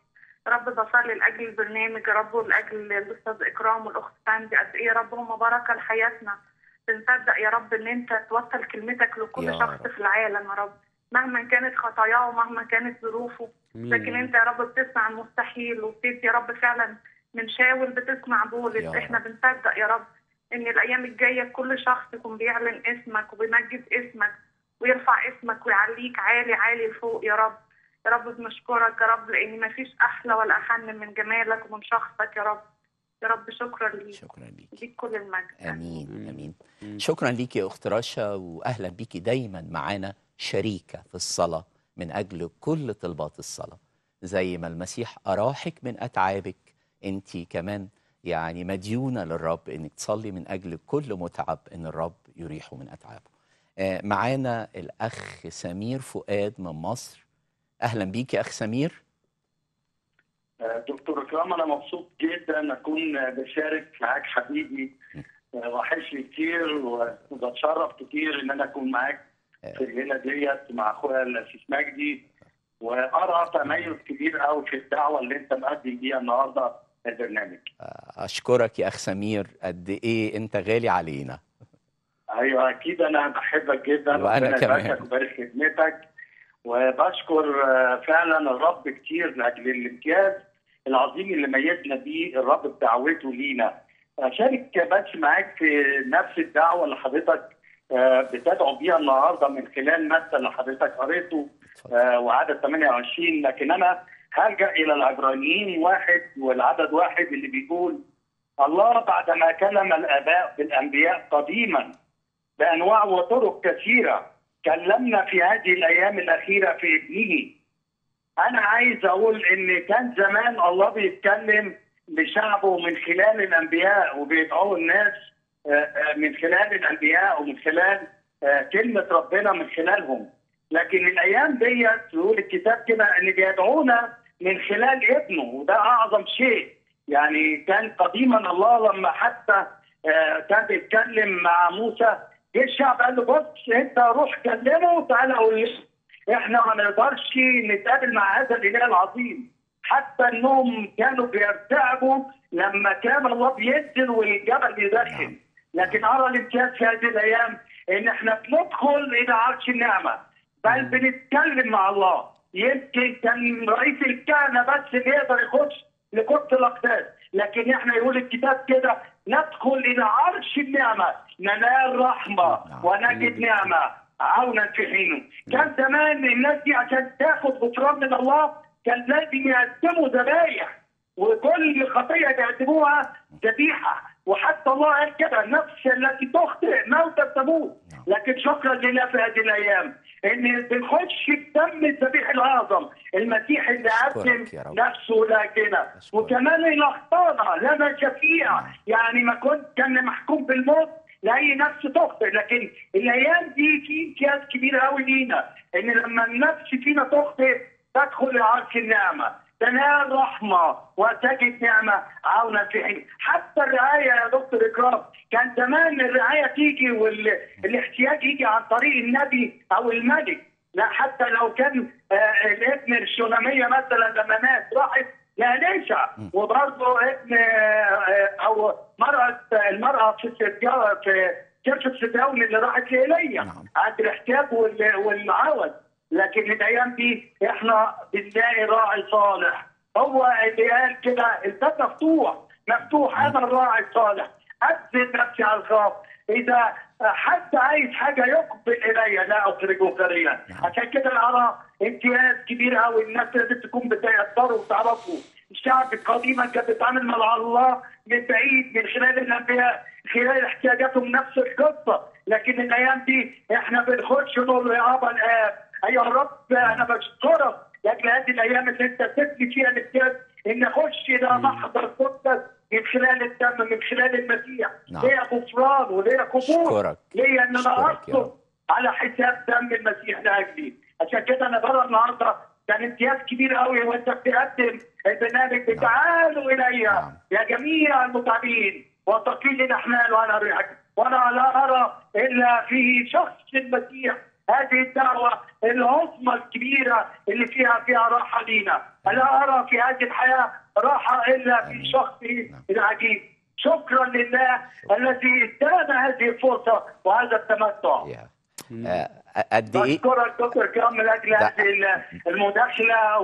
يا رب. بصلي لاجل البرنامج يا رب، ولاجل الاستاذ اكرام والاخت ساندي، قد ايه يا رب هم بركه لحياتنا. بنصدق يا رب ان انت توصل كلمتك لكل يا شخص رب. في العالم يا رب، مهما كانت خطاياه ومهما كانت ظروفه، آمين لكن يا انت يا رب بتصنع المستحيل، وبتدي يا رب فعلا من شاول بتصنع بولس. يا احنا رب. بنصدق يا رب ان الايام الجايه كل شخص يكون بيعلن اسمك وبيمجد اسمك ويرفع اسمك ويعليك عالي عالي لفوق يا رب. يا رب بنشكرك يا رب، لان مفيش احلى ولا احن من جمالك ومن شخصك يا رب. يا رب شكرا ليك، شكرا ليكي. ليك كل المجد. امين آمين. امين. مم. شكرا ليكي يا اخت رشا، واهلا بيكي دايما معانا شريكه في الصلاه من اجل كل طلبات الصلاه. زي ما المسيح اراحك من اتعابك، انت كمان يعني مديونه للرب انك تصلي من اجل كل متعب ان الرب يريحه من اتعابه. آه، معانا الاخ سمير فؤاد من مصر. اهلا بيكي يا اخ سمير. دكتور اكرام، انا مبسوط جدا اكون بشارك معاك حبيبي، وحشني كتير وبتشرف كتير ان انا اكون معاك في الليله ديت مع اخويا الاسيس مجدي، وارى تميز كبير قوي في الدعوه اللي انت مقدم بيها النهارده في البرنامج. اشكرك يا اخ سمير، قد ايه انت غالي علينا. ايوه اكيد، انا بحبك جدا، وأنا ربنا كمان. يباركك ويبارك خدمتك، وبشكر فعلا الرب كتير لاجل الامتياز العظيم اللي ميزنا بيه الرب بدعوته لينا. اشارك بس معاك في نفس الدعوه اللي حضرتك بتدعو بيها النهارده من خلال مثل اللي حضرتك قريته وعدد ثمانية وعشرين، لكن انا هرجع الى العبرانيين واحد والعدد واحد اللي بيقول: الله بعدما كلم الاباء بالانبياء قديما بانواع وطرق كثيره كلمنا في هذه الايام الاخيره في ابنه. أنا عايز أقول إن كان زمان الله بيتكلم لشعبه من خلال الأنبياء، وبيدعوا الناس من خلال الأنبياء ومن خلال كلمة ربنا من خلالهم. لكن الأيام ديت يقول الكتاب كده إن بيدعونا من خلال ابنه، وده اعظم شيء. يعني كان قديما الله لما حتى آه كان بيتكلم مع موسى، جه الشعب قال له بص انت روح كلمه وتعالى قول لي احنا ما نقدرش نتقابل مع هذا الاله العظيم. حتى انهم كانوا بيرتعبوا لما كان الله بينزل والجبل يدخن. لكن ارى الامتياز في هذه الايام ان احنا بندخل الى عرش النعمه، بل بنتكلم مع الله. يمكن كان رئيس الكهنه بس اللي يقدر يخش لقدس الاقداس، لكن احنا يقول الكتاب كده ندخل الى عرش النعمه ننال رحمه ونجد نعمه عونا في حينه. كان زمان الناس دي عشان تاخد غفران من الله كان لازم يقدموا ذبايح، وكل خطيه بيقدموها ذبيحه. وحتى الله قال كده النفس التي تخطئ موتا تموت. لكن شكرا لله في هذه الايام ان بنخش بدم الذبيح الاعظم المسيح اللي قدم نفسه لاجلنا، وكمان ان اخطانا لنا شفيع. يعني ما كنت كان محكوم بالموت لاي نفس تخطئ، لكن الايام دي في امتياز كبير قوي لينا ان لما النفس فينا تخطئ تدخل لعرش النعمه تنال رحمه وتجد نعمه عونا في حين. حتى الرعايه يا دكتور اكرام، كان زمان الرعايه تيجي والاحتياج يجي عن طريق النبي او الملك. لا حتى لو كان آه الابن الشوناميه مثلا لما مات راحت لأليشع، وبرضه ابن آه او مرأة المرأة في السجارة في كرش السداون اللي راحت لإيليا عند الاحتياج والعوز. لكن الايام دي احنا بنلاقي راعي صالح، هو اللي قال كده الباب مفتوح مفتوح انا الراعي الصالح اذن نفسي على الخاف. اذا حد عايز حاجه يقبل الي لا اخرجه خارجا. عشان كده ارى امتياز كبير قوي الناس لازم تكون بتقدروا وتعرفوا. الشعب قديما كان بيتعامل مع الله من بعيد من خلال الانبياء، خلال احتياجاتهم نفس القصه. لكن الايام دي احنا بنخش نقول له يا ابا الاب ايها الرب انا بشكرك لاجل هذه الايام اللي انت تبني فيها الامتياز ان اخش الى محضر قدس من خلال الدم من خلال المسيح. نعم. ليا غفران وليا قبول، ليا ان انا اصبر على حساب دم المسيح لاجلي. عشان كده انا برا النهارده كان امتياز كبير قوي وانت بتقدم البرنامج. تعالوا الي نعم. يا جميع المتعبين وثقيل الاحمال وانا اريحكم، وانا لا ارى الا في شخص المسيح هذه الدعوة العظمى الكبيرة اللي فيها فيها راحة لينا. لا أرى في هذه الحياة راحة إلا في شخصه العجيب. شكرا لله الذي ادانا هذه الفرصة وهذا التمتع. قد ايه بشكرك دكتور كرام من اجل هذه المداخله،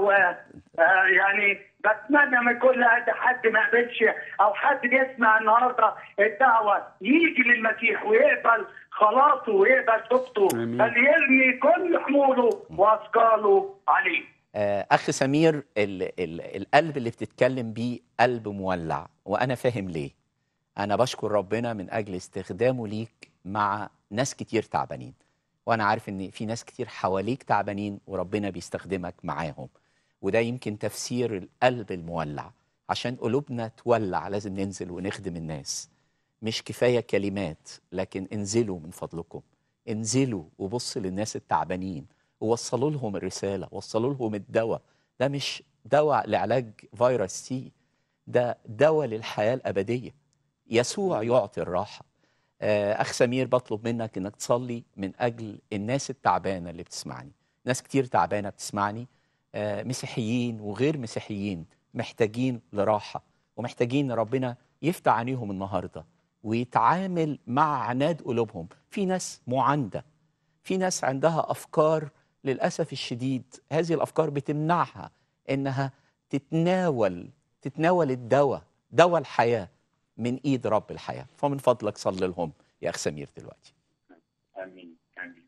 ويعني بتمنى من كل حد ما قبلش او حد بيسمع النهارده الدعوه يجي للمسيح ويقبل خلاصه ويقبل توبته، بل يرمي كل حموله واثقاله عليه. اخ سمير، ال ال القلب اللي بتتكلم بيه قلب مولع، وانا فاهم ليه. انا بشكر ربنا من اجل استخدامه ليك مع ناس كتير تعبانين، وانا عارف ان في ناس كتير حواليك تعبانين وربنا بيستخدمك معاهم، وده يمكن تفسير القلب المولع. عشان قلوبنا تولع لازم ننزل ونخدم الناس. مش كفاية كلمات، لكن انزلوا من فضلكم، انزلوا وبصوا للناس التعبانين ووصلوا لهم الرسالة، وصلوا لهم الدواء. ده مش دواء لعلاج فيروس سي، ده دواء للحياة الأبدية. يسوع يعطي الراحة. أخ سمير، بطلب منك أنك تصلي من أجل الناس التعبانة اللي بتسمعني. ناس كتير تعبانة بتسمعني، مسيحيين وغير مسيحيين، محتاجين لراحة ومحتاجين ربنا يفتح عينيهم النهاردة ويتعامل مع عناد قلوبهم. في ناس معاندة، في ناس عندها أفكار للأسف الشديد هذه الأفكار بتمنعها إنها تتناول تتناول الدواء، دواء الحياة من إيد رب الحياة. فمن فضلك صلي لهم يا أخ سمير دلوقتي. آمين آمين.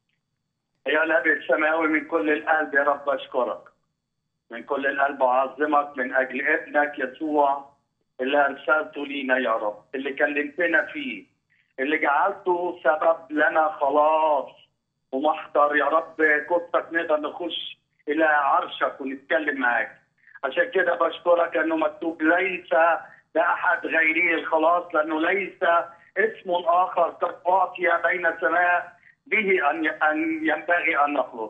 يا الأب السماوي، من كل القلب يا رب أشكرك، من كل القلب أعظمك من أجل ابنك يسوع اللي أرسلته لينا يا رب، اللي كلمتنا فيه، اللي جعلته سبب لنا خلاص ومحضر يا رب قدسك نقدر نخش إلى عرشك ونتكلم معاك. عشان كده بشكرك أنه مكتوب ليس لأحد غيره الخلاص، لأنه ليس اسم آخر قد أعطي بين السماء به أن أن ينبغي أن نخلص.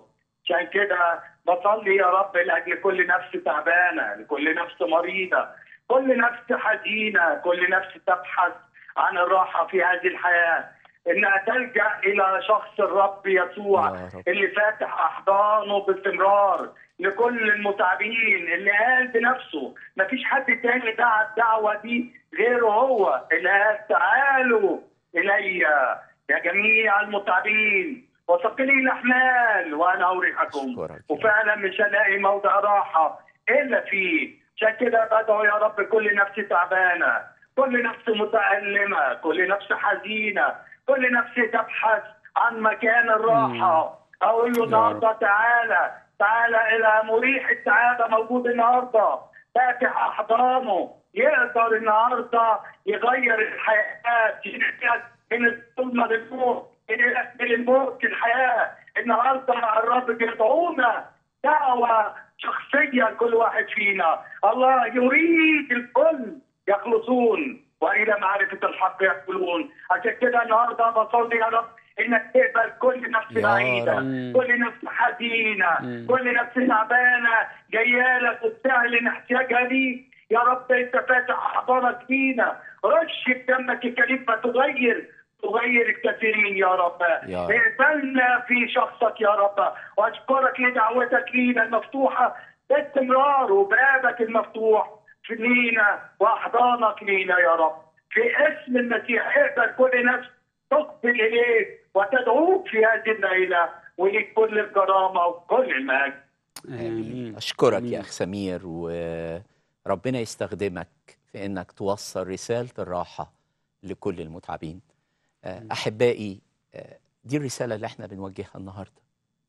عشان كده بصلي يا رب لاجل كل نفس تعبانه، لكل نفس مريضه، كل نفس حزينه، كل نفس تبحث عن الراحه في هذه الحياه، انها تلجا الى شخص الرب يسوع يا رب. اللي فاتح احضانه باستمرار لكل المتعبين، اللي قال بنفسه مفيش حد تاني دعا الدعوه دي غيره هو، اللي قال تعالوا الي يا جميع المتعبين وثقلي الاحمال وانا اريحكم. أشكرك يا رب. وفعلا مش هلاقي موضع راحه الا فيه. عشان كده بدعو يا رب كل نفس تعبانه، كل نفس متألمه، كل نفس حزينه، كل نفس تبحث عن مكان الراحه، اقول له النهارده تعالى تعالى الى مريح السعاده موجود النهارده، فاتح احضانه، يقدر النهارده يغير الحياه، ينقلك من الظلمه للنور، ينقلك من الموت للحياه. النهارده الرب بيدعونا دعوه شخصيه لكل واحد فينا. الله يريد الكل يخلصون والى معرفه الحق يقبلون. عشان كده النهارده بصلي يا رب انك تقبل كل نفس يا بعيده، رب. كل نفس حزينه، كل نفس تعبانه جايه لك وبتعلن احتياجها ليك. يا رب انت فاتح احضانك فينا، رش بدمك الكريم فتغير تغير الكثيرين يا رب. يا رب. اقبلنا في شخصك يا رب، واشكرك لدعوتك لينا المفتوحه باستمرار، وبابك المفتوح في لينا واحضانك لينا يا رب. في اسم المسيح اقبل كل نفس تقبل اليك وتدعوك في هذه الليله، وليك كل الكرامه وكل المجد. آمين. أشكرك آمين. يا أخ سمير، وربنا يستخدمك في إنك توصل رسالة الراحة لكل المتعبين. آه، أحبائي، آه، دي الرسالة اللي احنا بنوجهها النهاردة،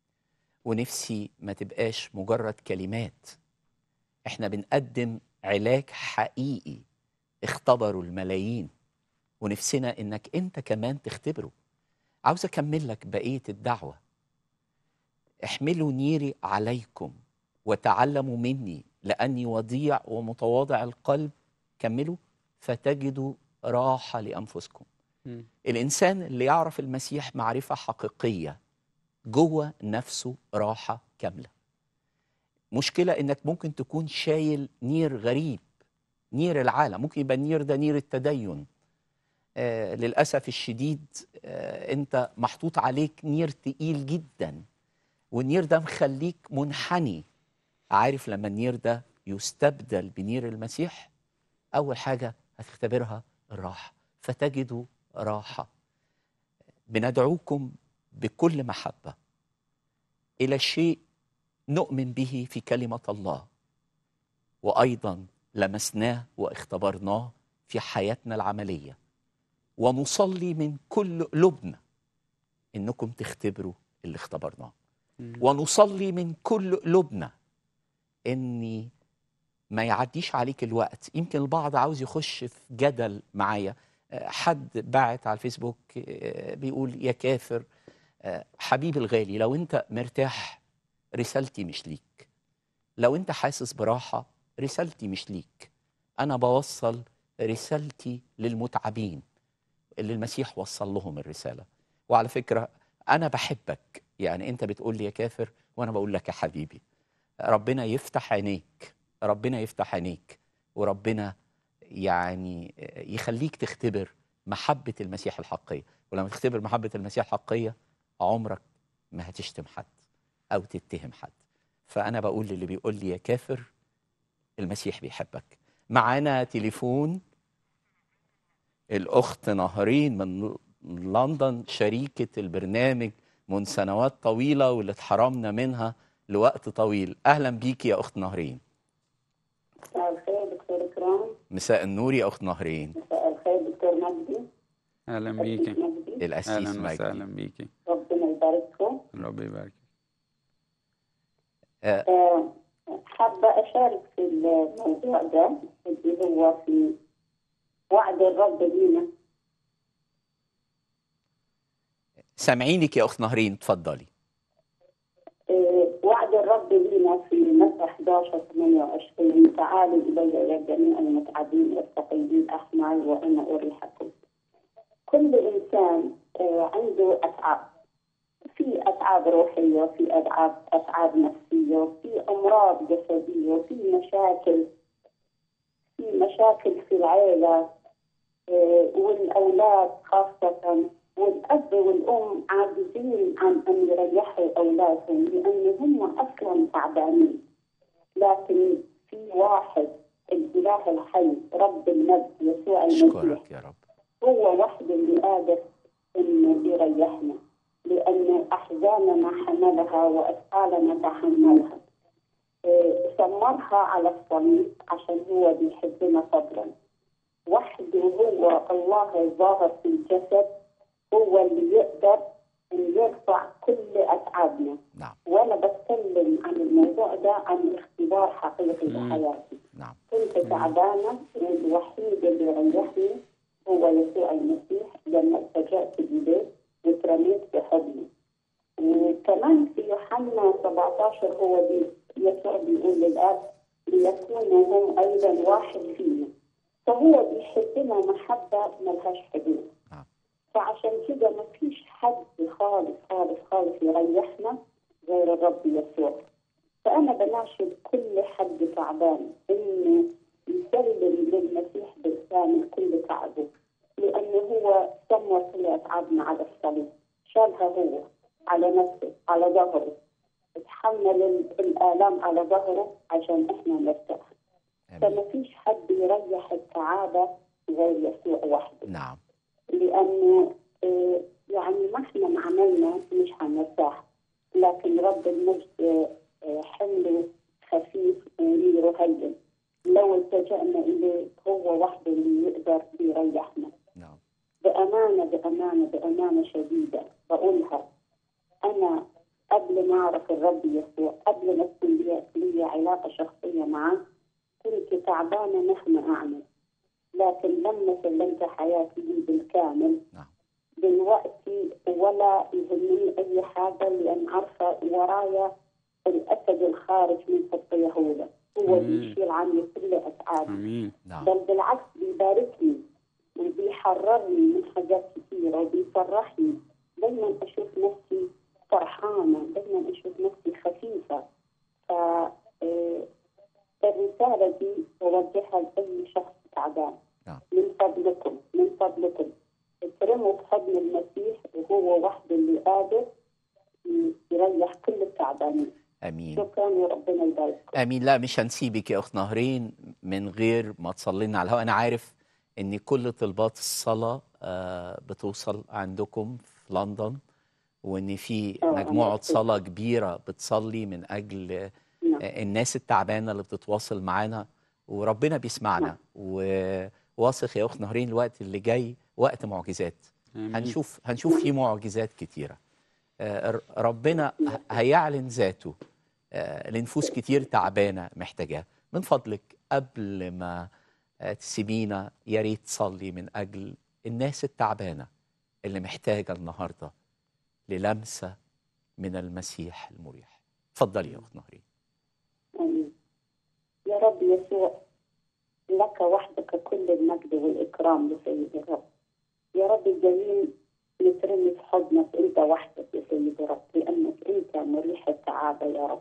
ونفسي ما تبقاش مجرد كلمات. احنا بنقدم علاج حقيقي اختبروا الملايين، ونفسنا إنك أنت كمان تختبره. عاوز أكمل لك بقية الدعوة. احملوا نيري عليكم وتعلموا مني لأني وضيع ومتواضع القلب، كملوا، فتجدوا راحة لأنفسكم. مم. الإنسان اللي يعرف المسيح معرفة حقيقية جوه نفسه راحة كاملة. مشكلة إنك ممكن تكون شايل نير غريب، نير العالم، ممكن يبقى النير ده نير التدين. آه للأسف الشديد آه أنت محطوط عليك نير تقيل جدا، والنير ده مخليك منحني. عارف لما النير ده يستبدل بنير المسيح، أول حاجة هتختبرها الراحة، فتجدوا راحة. بندعوكم بكل محبة إلى شيء نؤمن به في كلمة الله، وأيضا لمسناه واختبرناه في حياتنا العملية، ونصلي من كل قلوبنا إنكم تختبروا اللي اختبرناه. ونصلي من كل قلوبنا إني ما يعديش عليك الوقت. يمكن البعض عاوز يخش في جدل معايا. حد باعت على الفيسبوك بيقول يا كافر. حبيبي الغالي، لو انت مرتاح رسالتي مش ليك. لو انت حاسس براحة رسالتي مش ليك. انا بوصل رسالتي للمتعبين اللي المسيح وصل لهم الرسالة. وعلى فكرة انا بحبك، يعني انت بتقول لي يا كافر وانا بقول لك يا حبيبي. ربنا يفتح عينيك، ربنا يفتح عينيك، وربنا يعني يخليك تختبر محبة المسيح الحقيقية. ولما تختبر محبة المسيح الحقيقية عمرك ما هتشتم حد أو تتهم حد. فأنا بقول للي بيقول لي يا كافر، المسيح بيحبك. معانا تليفون الأخت نهرين من لندن، شريكة البرنامج من سنوات طويلة واللي اتحرمنا منها لوقت طويل. أهلا بيك يا أخت نهرين. مساء الخير دكتور إكرام. مساء النور يا أخت نهرين. مساء الخير دكتور مجدي. اهلا بيكي. مجدي. الأسيس اهلا وسهلا مجدي. بيكي. ربنا يبارككم. ربي يبارك. آه آه، حابة أشارك في الموضوع ده اللي هو في وعد الرب لينا. سامعينك يا أخت نهرين، تفضلي. آه، وعد الرب لينا في متى أحد عشر ثمانية وعشرين: تعالوا إلي يا جميع المتعبين الثقيلين الأحمال وأنا أريحكم. كل إنسان آه، عنده أتعاب، في أتعاب روحية وفي أتعاب أتعاب نفسية وفي أمراض جسدية وفي مشاكل في مشاكل في العائلة، آه، والأولاد خاصة، والأب والأم عاجزين عن أن يريحوا أولادهم لأن هم أصلا تعبانين. لكن في واحد، الإله الحي رب المجد يسوع المسيح، أشكرك يا رب. هو وحده اللي قادر إنه يريحنا، لأن أحزاننا حملها وأثقالنا تحملها. إيه، سمرها على الصليب عشان هو بيحبنا فضلا. وحده هو الله الظاهر في الجسد، هو اللي يقدر أن يرفع كل أتعابنا. نعم. وأنا بتكلم عن الموضوع ده عن اختبار حقيقي بحياتي. نعم. كنت تعبانة والوحيد اللي ريحني هو يسوع المسيح لما التجأت إليه وترميت في حضنه. وكمان في يوحنا سبعة عشر هو بي يسوع بيقول للآب ليكونوا هم أيضا واحد فينا. فهو بيحبنا محبة ملهاش حدود. نعم. فعشان كده ما فيش حد خالص خالص خالص يريحنا غير الرب يسوع. فأنا بناشد كل حد تعبان إنه يسلم للمسيح بالكامل كل تعبه، لأنه هو سمر كل أتعابنا على الصليب، شالها هو على نفسه على ظهره، اتحمل الآلام على ظهره عشان إحنا نرتاح. فما فيش حد يريح الكعابة غير يسوع وحده. نعم. لأنه آه يعني ما احنا ما عملنا مش هنرتاح، لكن رب المجد آه حمله خفيف ونيره هين. لو التجأنا إليه هو وحده اللي يقدر يريحنا. نعم. بأمانة بأمانة بأمانة شديدة بقولها، أنا قبل ما أعرف الرب يسوع، قبل ما تكون لي, لي علاقة شخصية معه، كنت تعبانة مهما أعمل. لكن لما سلمت حياتي بالكامل نعم. دلوقتي ولا يهمني أي حاجة، لأن عارفة ورايا الأسد الخارج من خط يهوذا، هو بيشيل عني كل أتعابي. امين. نعم. بل بالعكس بيباركني وبيحررني من حاجات كثيرة وبيفرحني. دايما أشوف نفسي فرحانة، دايما أشوف نفسي خفيفة. ف الرسالة دي بوجهها لأي شخص تعبان. نعم. من فضلكم من فضلكم اترموا في حضن المسيح، وهو وحده اللي قادر يريح كل التعبانين. امين. شكرا وربنا يبارككم. امين. لا مش هنسيبك يا اخت نهرين من غير ما تصلي لنا على الهواء. انا عارف ان كل طلبات الصلاه آه بتوصل عندكم في لندن، وان في مجموعه صلاه كبيره بتصلي من اجل آه الناس التعبانه اللي بتتواصل معانا، وربنا بيسمعنا. وواثق يا اخت نهرين الوقت اللي جاي وقت معجزات. هنشوف هنشوف فيه معجزات كتيره. آه ربنا هيعلن ذاته آه لنفوس كتير تعبانه محتاجاه. من فضلك قبل ما آه تسيبينا يا ريت تصلي من اجل الناس التعبانه اللي محتاجه النهارده للمسه من المسيح المريح. اتفضلي يا اخت نهرين. آمين. يا رب يسوع، لك وحدك كل المجد والإكرام لسيدي الرب. يا رب جايين نترمي في حضنك أنت وحدك يا سيدي الرب، لأنك أنت مريح التعابة يا رب.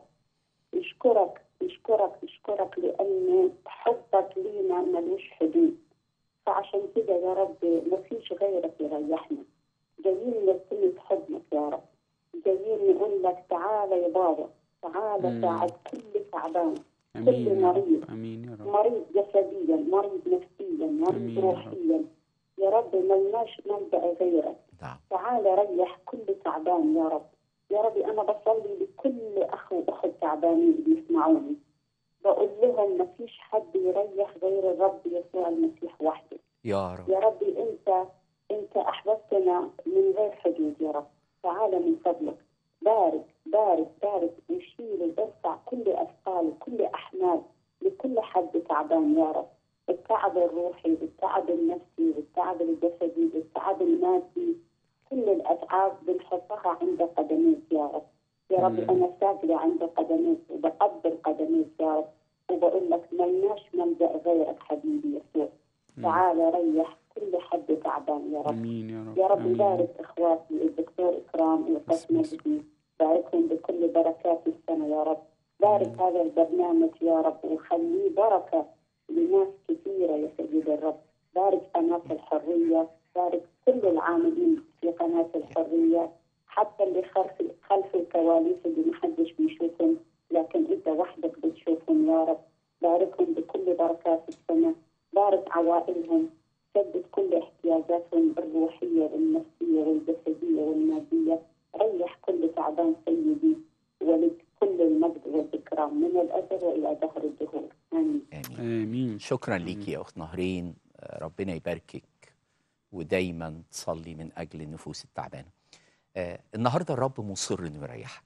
نشكرك نشكرك نشكرك لأن حبك لينا ملوش حدود. فعشان كده يا رب مفيش غيرك يريحنا. جايين نترمي في حضنك يا رب، جايين نقول لك تعالى يا بابا، تعالى ساعد كل تعبان، كل مريض. امين يا رب. مريض جسديا، مريض نفسيا، مريض روحيا. يا رب ملناش ملجأ غيرك. نعم. تعالى ريح كل تعبان يا رب. يا رب أنا بصلي لكل أخ وأخت تعبانين بيسمعوني، بقول لهم ما فيش حد يريح غير الرب يسوع المسيح وحده. يا رب. يا رب أنت أنت أحببتنا من غير حدود يا رب. تعالى من فضلك بارك بارك بارك وشيل وارفع كل أثقال وكل أحمال لكل حد تعبان يا رب. التعب الروحي والتعب النفسي والتعب الجسدي والتعب المادي، كل الأتعاب بنحطها عند قدميك يا رب. يا رب أنا ساجدة عند قدميك وبقبل قدميك يا رب، وبقول لك ملناش ملجأ غيرك حبيبي يسوع. تعال ريح كل حد تعبان يا رب. امين يا رب. يا رب بارك اخواتي الدكتور اكرام والإكرام وقت مجدي. باركهم بكل بركات السنة يا رب. بارك هذا البرنامج يا رب وخليه بركة لناس كثيرة يا سيد الرب. بارك قناة الحرية، بارك كل العاملين في قناة الحرية، حتى اللي خلف خلف الكواليس اللي محدش بيشوفهم لكن انت وحدك بتشوفهم يا رب. باركهم بكل بركات السماء، بارك عوائلهم، سدد كل احتياجاتهم الروحية والنفسية والجسدية والمادية. ريح كل تعبان سيدي، ولك كل المجد والإكرام من الأزل وإلى دهر الدهور. آمين. آمين. آمين. شكرا ليكي يا أخت نهرين، آه، ربنا يباركك ودايما تصلي من أجل النفوس التعبانة. آه، النهاردة الرب مصر إنه يريحك.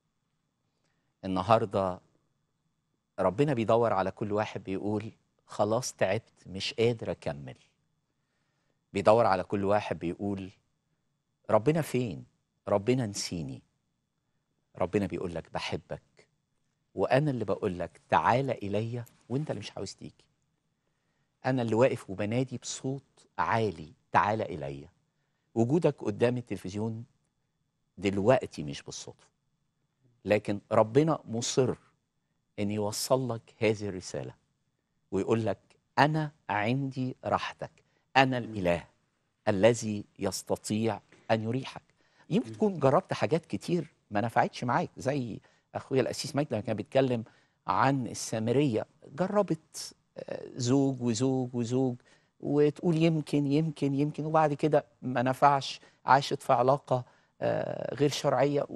النهاردة ربنا بيدور على كل واحد بيقول خلاص تعبت مش قادر أكمل. بيدور على كل واحد بيقول ربنا فين؟ ربنا نسيني. ربنا بيقول لك بحبك، وأنا اللي بقول لك تعالى إلي وأنت اللي مش عاوز تيجي. أنا اللي واقف وبنادي بصوت عالي تعالى إلي. وجودك قدام التلفزيون دلوقتي مش بالصدفة، لكن ربنا مصر أن يوصل لك هذه الرسالة ويقول لك أنا عندي راحتك، أنا الإله الذي يستطيع أن يريحك. يمكن تكون جربت حاجات كتير ما نفعتش معاك، زي أخويا الأسيس مجدي كان بيتكلم عن السامرية. جربت زوج وزوج وزوج وتقول يمكن يمكن يمكن وبعد كده ما نفعش، عاشت في علاقة غير شرعية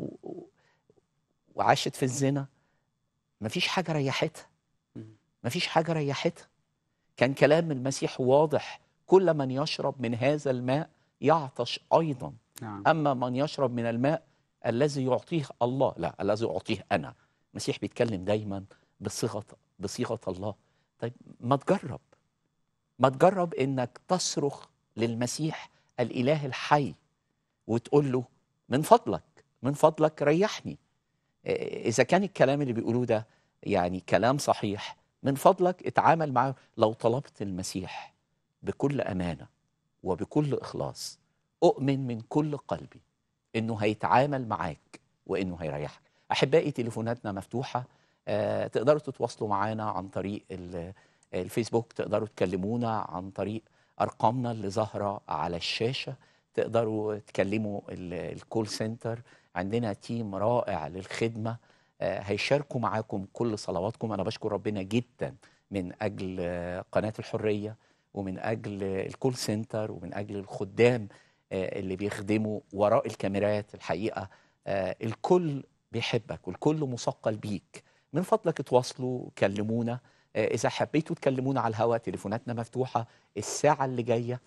وعاشت في الزنا. مفيش حاجة ريحتها، مفيش حاجة ريحتها. كان كلام المسيح واضح، كل من يشرب من هذا الماء يعطش أيضا. نعم. أما من يشرب من الماء الذي يعطيه الله، لا الذي يعطيه أنا. المسيح بيتكلم دايما بصيغة بصيغة الله. طيب ما تجرب، ما تجرب إنك تصرخ للمسيح الإله الحي وتقول له من فضلك من فضلك ريحني. إذا كان الكلام اللي بيقولوه ده يعني كلام صحيح، من فضلك اتعامل معه. لو طلبت المسيح بكل أمانة وبكل إخلاص، أؤمن من كل قلبي إنه هيتعامل معاك وإنه هيريحك. أحبائي تليفوناتنا مفتوحة، آه، تقدروا تتواصلوا معانا عن طريق الفيسبوك، تقدروا تكلمونا عن طريق أرقامنا اللي ظاهرة على الشاشة، تقدروا تكلموا الكول سنتر. عندنا تيم رائع للخدمة، آه، هيشاركوا معاكم كل صلواتكم. أنا بشكر ربنا جدا من أجل آه، قناة الحرية ومن أجل الكول سنتر ومن أجل الخدام آه، اللي بيخدموا وراء الكاميرات. الحقيقة آه، الكل بيحبك والكل مثقل بيك. من فضلك اتواصلوا، كلمونا. آه، إذا حبيتوا تكلمونا على الهواء، تليفوناتنا مفتوحة الساعة اللي جاية.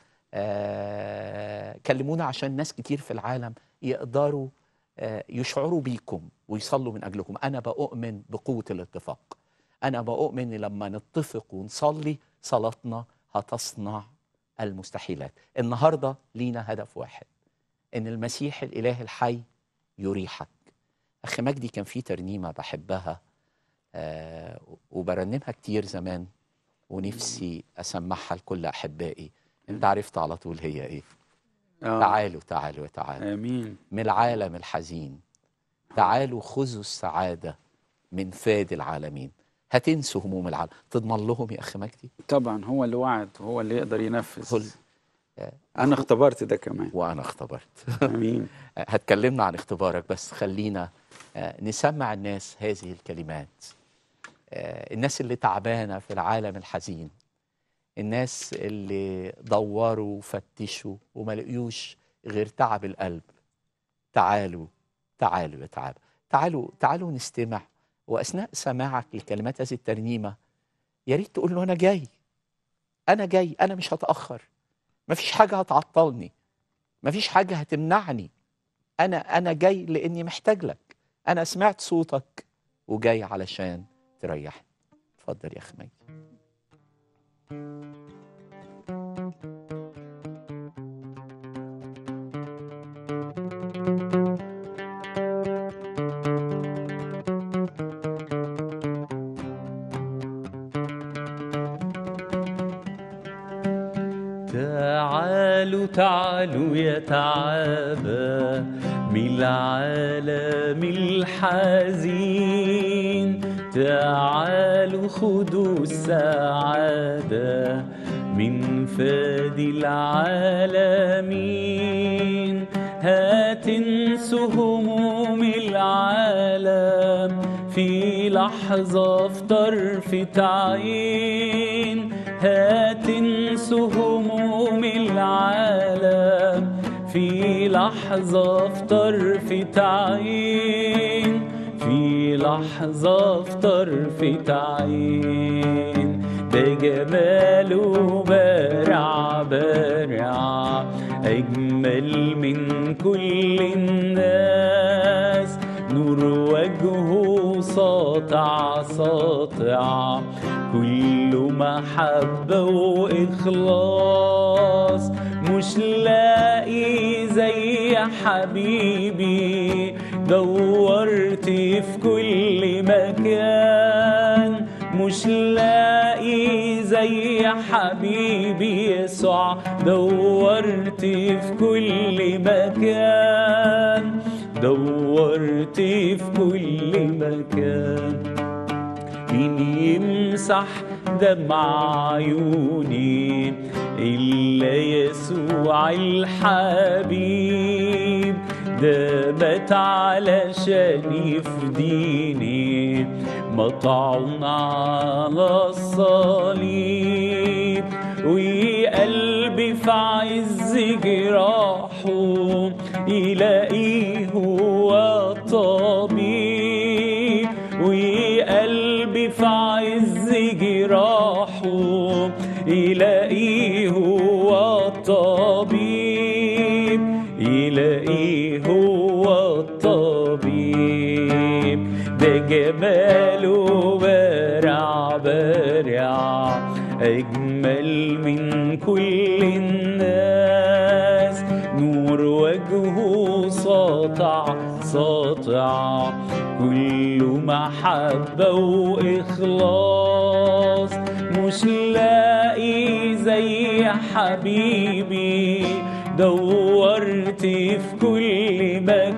آه، كلمونا عشان ناس كتير في العالم يقدروا آه، يشعروا بيكم ويصلوا من أجلكم. أنا بؤمن بقوة الاتفاق. أنا بؤمن لما نتفق ونصلي صلاتنا هتصنع المستحيلات. النهاردة لينا هدف واحد، إن المسيح الإله الحي يريحك. أخ مجدي كان في ترنيمة بحبها آه وبرنمها كتير زمان ونفسي أسمعها لكل أحبائي. أنت عرفت على طول هي إيه؟ آه. تعالوا تعالوا تعالوا آمين. من العالم الحزين، تعالوا خذوا السعادة من فاد العالمين. هتنسوا هموم العالم. تضمن لهم يا أخي مجدي؟ طبعا هو اللي وعد وهو اللي يقدر كل ينفذ. آه، أنا اختبرت ده كمان. وأنا اختبرت. آمين. هتكلمنا عن اختبارك، بس خلينا آه، نسمع الناس هذه الكلمات. آه، الناس اللي تعبانة في العالم الحزين، الناس اللي دوروا وفتشوا وما لقيوش غير تعب القلب. تعالوا تعالوا يا تعالوا تعالوا تعالوا نستمع. وأثناء سماعك لكلمات هذه الترنيمة يا ريت تقول له أنا جاي، أنا جاي، أنا مش هتأخر. مفيش حاجة هتعطلني، مفيش حاجة هتمنعني. أنا أنا جاي لأني محتاج لك. أنا سمعت صوتك وجاي علشان تريحني. اتفضل يا أخي مجدي. تعالوا تعالوا يا تعابى من العالم الحزين، تعالوا خدوا السعادة من فادي العالمين. هتنسوا هموم العالم في لحظة في طرفة عين، هتنسوا هموم العالم في لحظة في طرفة عين، في لحظة في طرفة عين. ده جماله بارع بارع أجمل من كل الناس، نور وجهه ساطع ساطع كله محبة وإخلاص. مش لاقي زي حبيبي، دورت في كل مكان. مش لاقي زي حبيبي يسوع، دورت في كل مكان، دورت في كل مكان. مين يمسح دمع عيوني إلا يسوع الحبيب؟ ده مات علشان يفديني، مطعون على الصليب. وقلبي في عز جراحه يلاقيه هو الطبيب، وقلبي في عز جراحه يلاقيه هو الطبيب، يلاقيه هو الطبيب. ده جماله بارع بارع أجمل من كل الناس، نور وجهه ساطع ساطع كله محبة وإخلاص. مش لاقي زي حبيبي، دورت في كل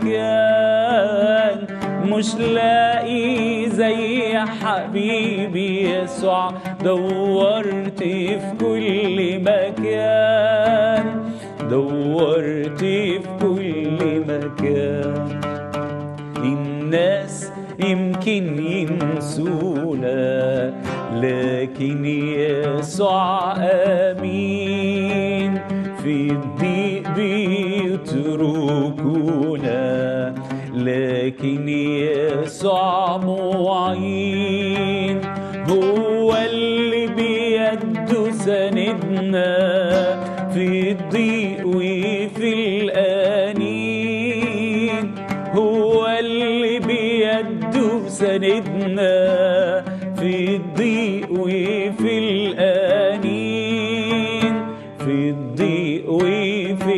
مكان. مش لاقي زي حبيبي يسوع، دورت في كل مكان، دورت في كل مكان. الناس يمكن ينسونا، لكن يسوع أمين. في الضيق بيتركونا، لكن يسوع معين. هو اللي بيده سندنا في الضيق وفي الآنين، هو اللي بيده سندنا في الضيق وفي الآنين، في الضيق وفي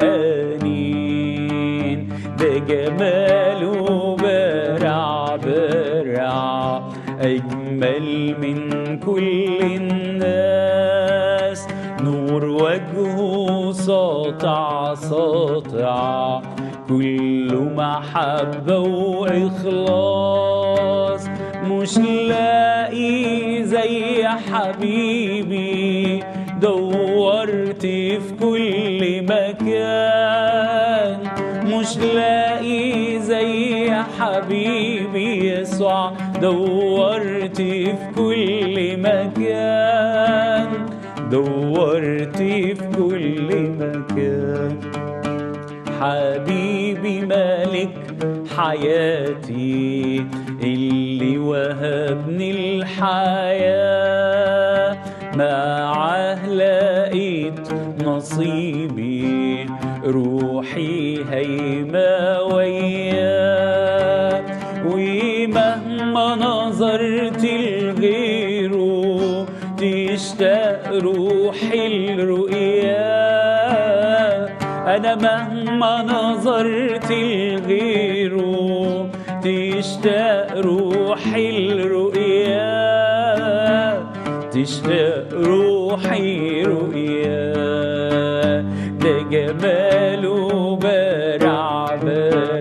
الآنين. ده جماله بارع بارع أجمل من كل الناس، نور وجهه ساطع ساطع كله محبة وإخلاص. مش لاقي زي حبيبي، دورت في كل مكان. مش لاقي زي حبيبي يسوع، دورت في كل مكان، دورت في كل مكان. حبيبي مالك حياتي اللي وهبني الحياة، معاه لقيت نصيبي، روحي هيما وياه. ومهما نظرت لغيره تشتاق روحي لرؤياه. أنا مهما نظرت لغيره تشتاق روحي لرؤياه، تشتاق روحي رؤياه. ده جماله بارع بارع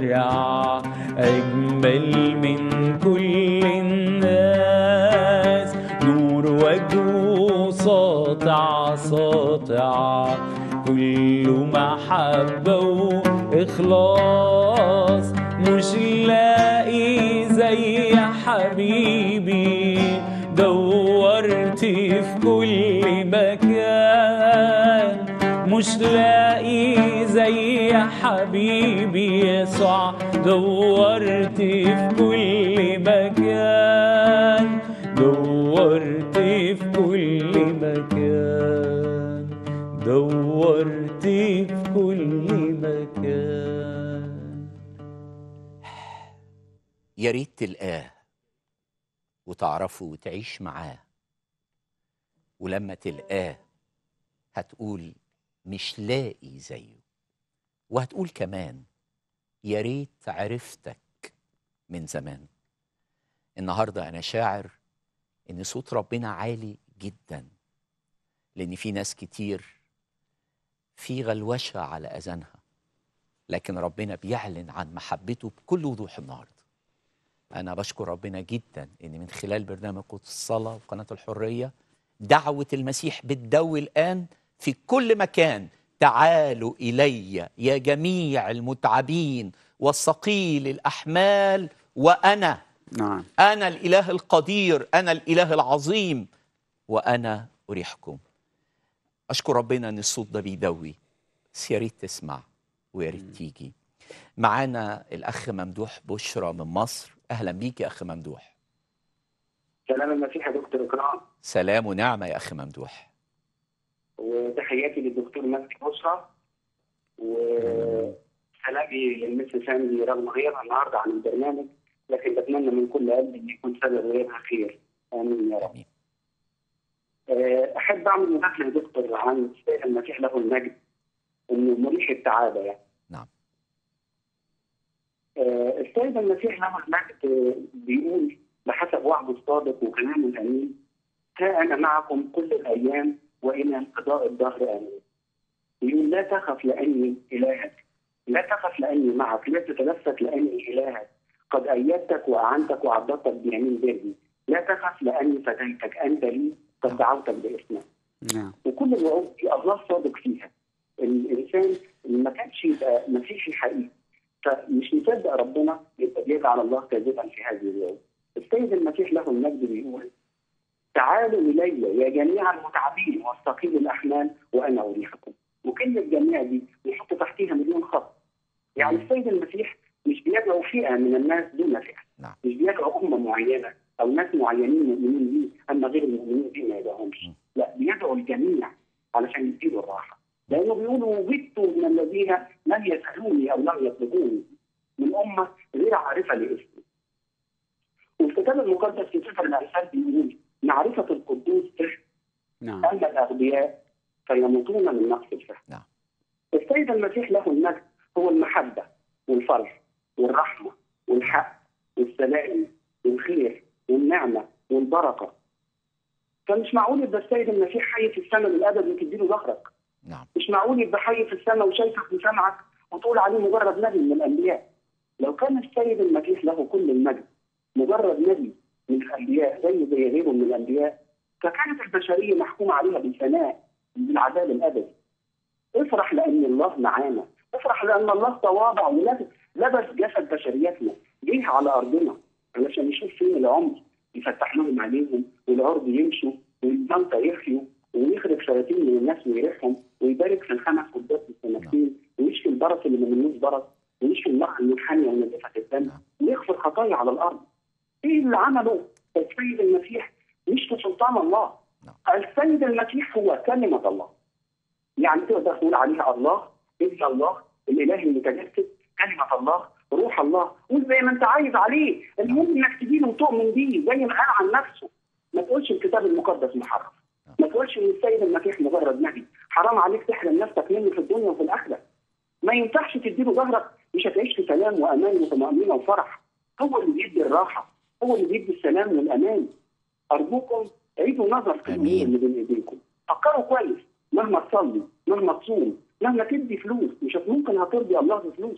أجمل من كل الناس، نور وجهه ساطع ساطع، كله محبة وإخلاص، مش لاقي زي حبيبي، دورت في كل مكان، مش لاقي زي حبيبي يسوع، دورت في كل مكان، دورت في كل مكان، دورت في كل مكان. يا ريت تلقاه وتعرفه وتعيش معاه، ولما تلقاه هتقول مش لاقي زيه، وهتقول كمان يا ريت عرفتك من زمان. النهارده انا شاعر ان صوت ربنا عالي جدا، لان في ناس كتير في غلوشه على اذانها، لكن ربنا بيعلن عن محبته بكل وضوح النهارده. انا بشكر ربنا جدا ان من خلال برنامج قدس الصلاه وقناه الحريه دعوه المسيح بتدوي الان في كل مكان. تعالوا الي يا جميع المتعبين والثقيل الاحمال وانا نعم انا الاله القدير، انا الاله العظيم، وانا اريحكم. اشكر ربنا ان الصوت ده بيدوي، بس يا ريت تسمع ويا ريت تيجي. معانا الاخ ممدوح بشرى من مصر. اهلا بيك يا اخ ممدوح. سلام المسيح يا دكتور إكرام. سلام ونعمه يا اخ ممدوح. وتحياتي للدكتور مجدي بشرى، وسلامي للمس سامي رغم غيابها النهارده عن البرنامج، لكن بتمنى من كل قلبي ان يكون سبب غيابها خير. امين يا رب. احب اعمل مداخله يا دكتور عن السيد المسيح له المجد، انه مريح التعابه يعني. نعم. السيد المسيح له المجد بيقول بحسب وعده الصادق وكلامه الامين: ها انا معكم كل الايام والى انقضاء الدهر امين. يقول لا تخف لاني الهك، لا تخف لاني معك، لا تتلفت لاني الهك، قد ايدتك واعنتك وعضدتك بيمين بابي، لا تخف لاني فديتك، انت لي قد دعوتك باسمك. نعم. وكل الوعود دي الله صادق فيها. الانسان ما كانش يبقى مسيحي حقيقي فمش مصدق ربنا يبقى بيجعل الله كاذبا في هذه الوعود. السيد المسيح له المجد بيقول: تعالوا الي يا جميع المتعبين والثقيل الاحمال وانا اريحكم. وكلمه جميع دي بيحط تحتيها مليون خط. يعني السيد المسيح مش بيدعو فئه من الناس دون فئه. نعم. مش بيدعو امه معينه او ناس معينين مؤمنين بيه اما غير المؤمنين بيه ما يدعوهمش. لا، بيدعو الجميع علشان يديله الراحه. لانه بيقول: وجدت من الذين لم يسالوني او لم يطلبوني، من امه غير عارفه لاسمي. والكتاب المقدس في سفر الامثال بيقول: معرفه القدوس فهم، نعم. اما الاغبياء فيموتون من نقص الفهم. نعم. السيد المسيح له المجد هو المحبه والفرح والرحمه والحق والسلام والخير والنعمه والبركه. فمش معقول يبقى السيد المسيح حي في السماء للابد وتديله ظهرك. نعم. مش معقول يبقى حي في السماء وشايفك وسامعك وتقول عليه مجرد نبي من الانبياء. لو كان السيد المسيح له كل المجد مجرد نبي من الانبياء زي زي غيره من الانبياء، فكانت البشريه محكومه عليها بالفناء بالعذاب الابدي. افرح لان الله معانا، افرح لان الله تواضع ولبس جسد بشريتنا، جه على ارضنا علشان يشوف فين العمر، يفتح لهم عليهم والعرض يمشوا والجنطه يحيوا ويخرج شياطين من الناس ويريحهم ويبارك في الخمس قداس السنتين ويشفي البرص اللي ما منوش برص ويشفي المرأة المنحنية ونزفة الدم ويغفر خطايا على الارض. ايه اللي عمله السيد المسيح؟ مش في سلطان الله. السيد المسيح هو كلمة الله. يعني تقدر تقول عليها الله، ابن الله، الاله المتجسد، كلمة الله، روح الله، قول زي ما انت عايز عليه، المهم انك تجيله وتؤمن بيه زي ما قال عن نفسه. ما تقولش الكتاب المقدس محرف، ما تقولش ان السيد المسيح مجرد نبي. حرام عليك تحرم نفسك منه في الدنيا وفي الاخره. ما ينفعش تديله ظهرك، مش هتعيش في سلام وامان وطمانينه وفرح. هو اللي بيدي الراحه، هو اللي بيدي السلام والامان. ارجوكم عيدوا نظر في الامور اللي بين ايديكم، فكروا كويس. مهما تصلي، مهما تصوم، مهما تدي فلوس، مش ممكن هترضي الله بفلوسه.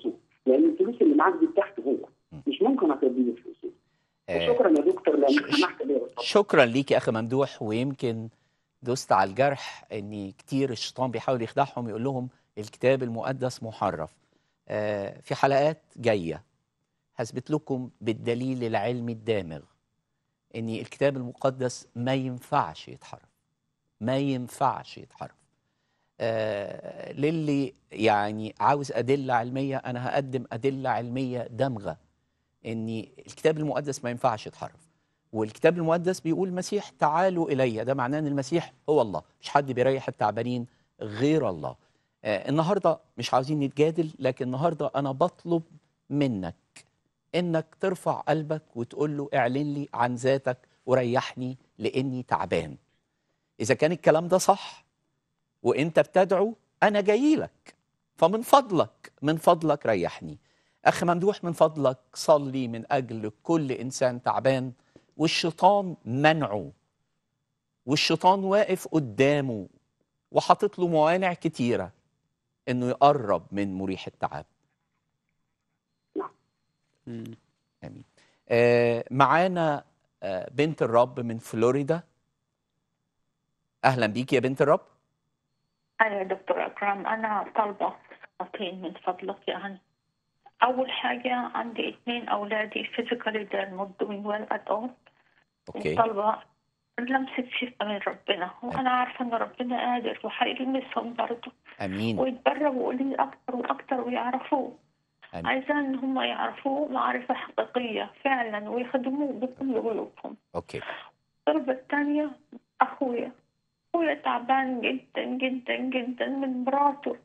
لان الفلوس اللي معاك دي بتاعته هو، مش ممكن اخبيه الفلوس. آه، وشكرا يا دكتور لانك ش- ش- سمحت لي. شكرا ليك يا اخي ممدوح. ويمكن دوست على الجرح ان كتير الشيطان بيحاول يخدعهم، يقول لهم الكتاب المقدس محرف. آه، في حلقات جايه هثبت لكم بالدليل العلمي الدامغ ان الكتاب المقدس ما ينفعش يتحرف، ما ينفعش يتحرف. آه، للي يعني عاوز ادله علميه، انا هقدم ادله علميه دامغه ان الكتاب المقدس ما ينفعش يتحرف. والكتاب المقدس بيقول المسيح تعالوا الي، ده معناه ان المسيح هو الله، مش حد بيريح التعبانين غير الله. آه النهارده مش عاوزين نتجادل، لكن النهارده انا بطلب منك انك ترفع قلبك وتقول له اعلن لي عن ذاتك وريحني لاني تعبان. اذا كان الكلام ده صح وانت بتدعو، انا جاي لك، فمن فضلك من فضلك ريحني. اخ ممدوح، من فضلك صلي من اجل كل انسان تعبان والشيطان منعه، والشيطان واقف قدامه وحاطط له موانع كتيره انه يقرب من مريح التعب. مم. امين. آه معانا آه بنت الرب من فلوريدا. اهلا بيك يا بنت الرب. أيوة يا دكتور أكرم، أنا طالبة صلاتين من فضلك. يعني أول حاجة عندي اثنين أولادي physically they're not doing well at all. اوكي. طالبة لمسة شفاء من ربنا، وأنا عارفة إن ربنا قادر وهيلمسهم برضه امين. ويتبرعوا لي أكتر وأكتر ويعرفوه. امين. عايزة إن هم يعرفوه معرفة حقيقية فعلا ويخدموه بكل قلوبهم. اوكي. الطلبة الثانية أخويا أخويا تعبان جدا جدا جدا من مراته.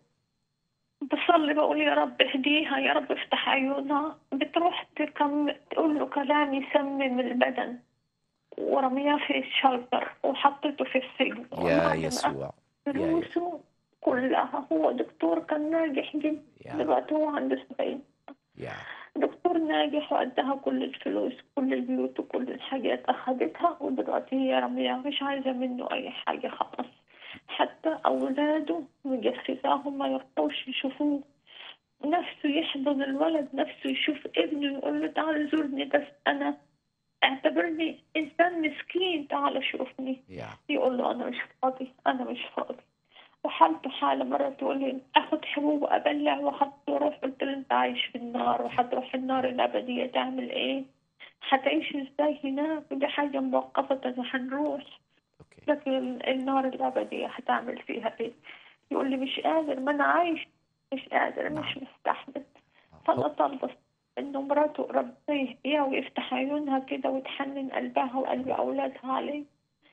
بصلي بقول يا رب اهديها، يا رب افتح عيونها. بتروح تكم تقول له كلام يسمم البدن، ورمياه في الشلتر وحطيته في السجن. يا يسوع. يا فلوسه كلها، هو دكتور كان ناجح جدا، يا دلوقتي هو عنده سبعين. يا دكتور ناجح وأدها كل الفلوس، كل البيوت وكل الحاجات أخذتها، ودلوقتي هي رميها، مش عايزة منه أي حاجة خلاص. حتى أولاده مجسساهم ما يرضوش يشوفوه، نفسه يحضن الولد، نفسه يشوف ابنه يقول له تعال زورني، بس أنا اعتبرني إنسان مسكين، تعال شوفني. يا يقول له أنا مش فاضي، أنا مش فاضي. وحالته حالة مرة تقول لي أخذ حبوب أبلع وأخذت وأروح. قلت له أنت عايش في النار وحتروح النار الأبدية، تعمل إيه؟ حتعيش إزاي هناك؟ ودي حاجة مؤقتة وحنروح، اوكي. لكن النار الأبدية هتعمل فيها إيه؟ يقول لي مش قادر، ما أنا عايش مش قادر، نعم. مش مستحمل. فأنا طالبة إنه مراته ربنا يهديها ويفتح عيونها كده وتحنن قلبها وقلب أولادها عليه.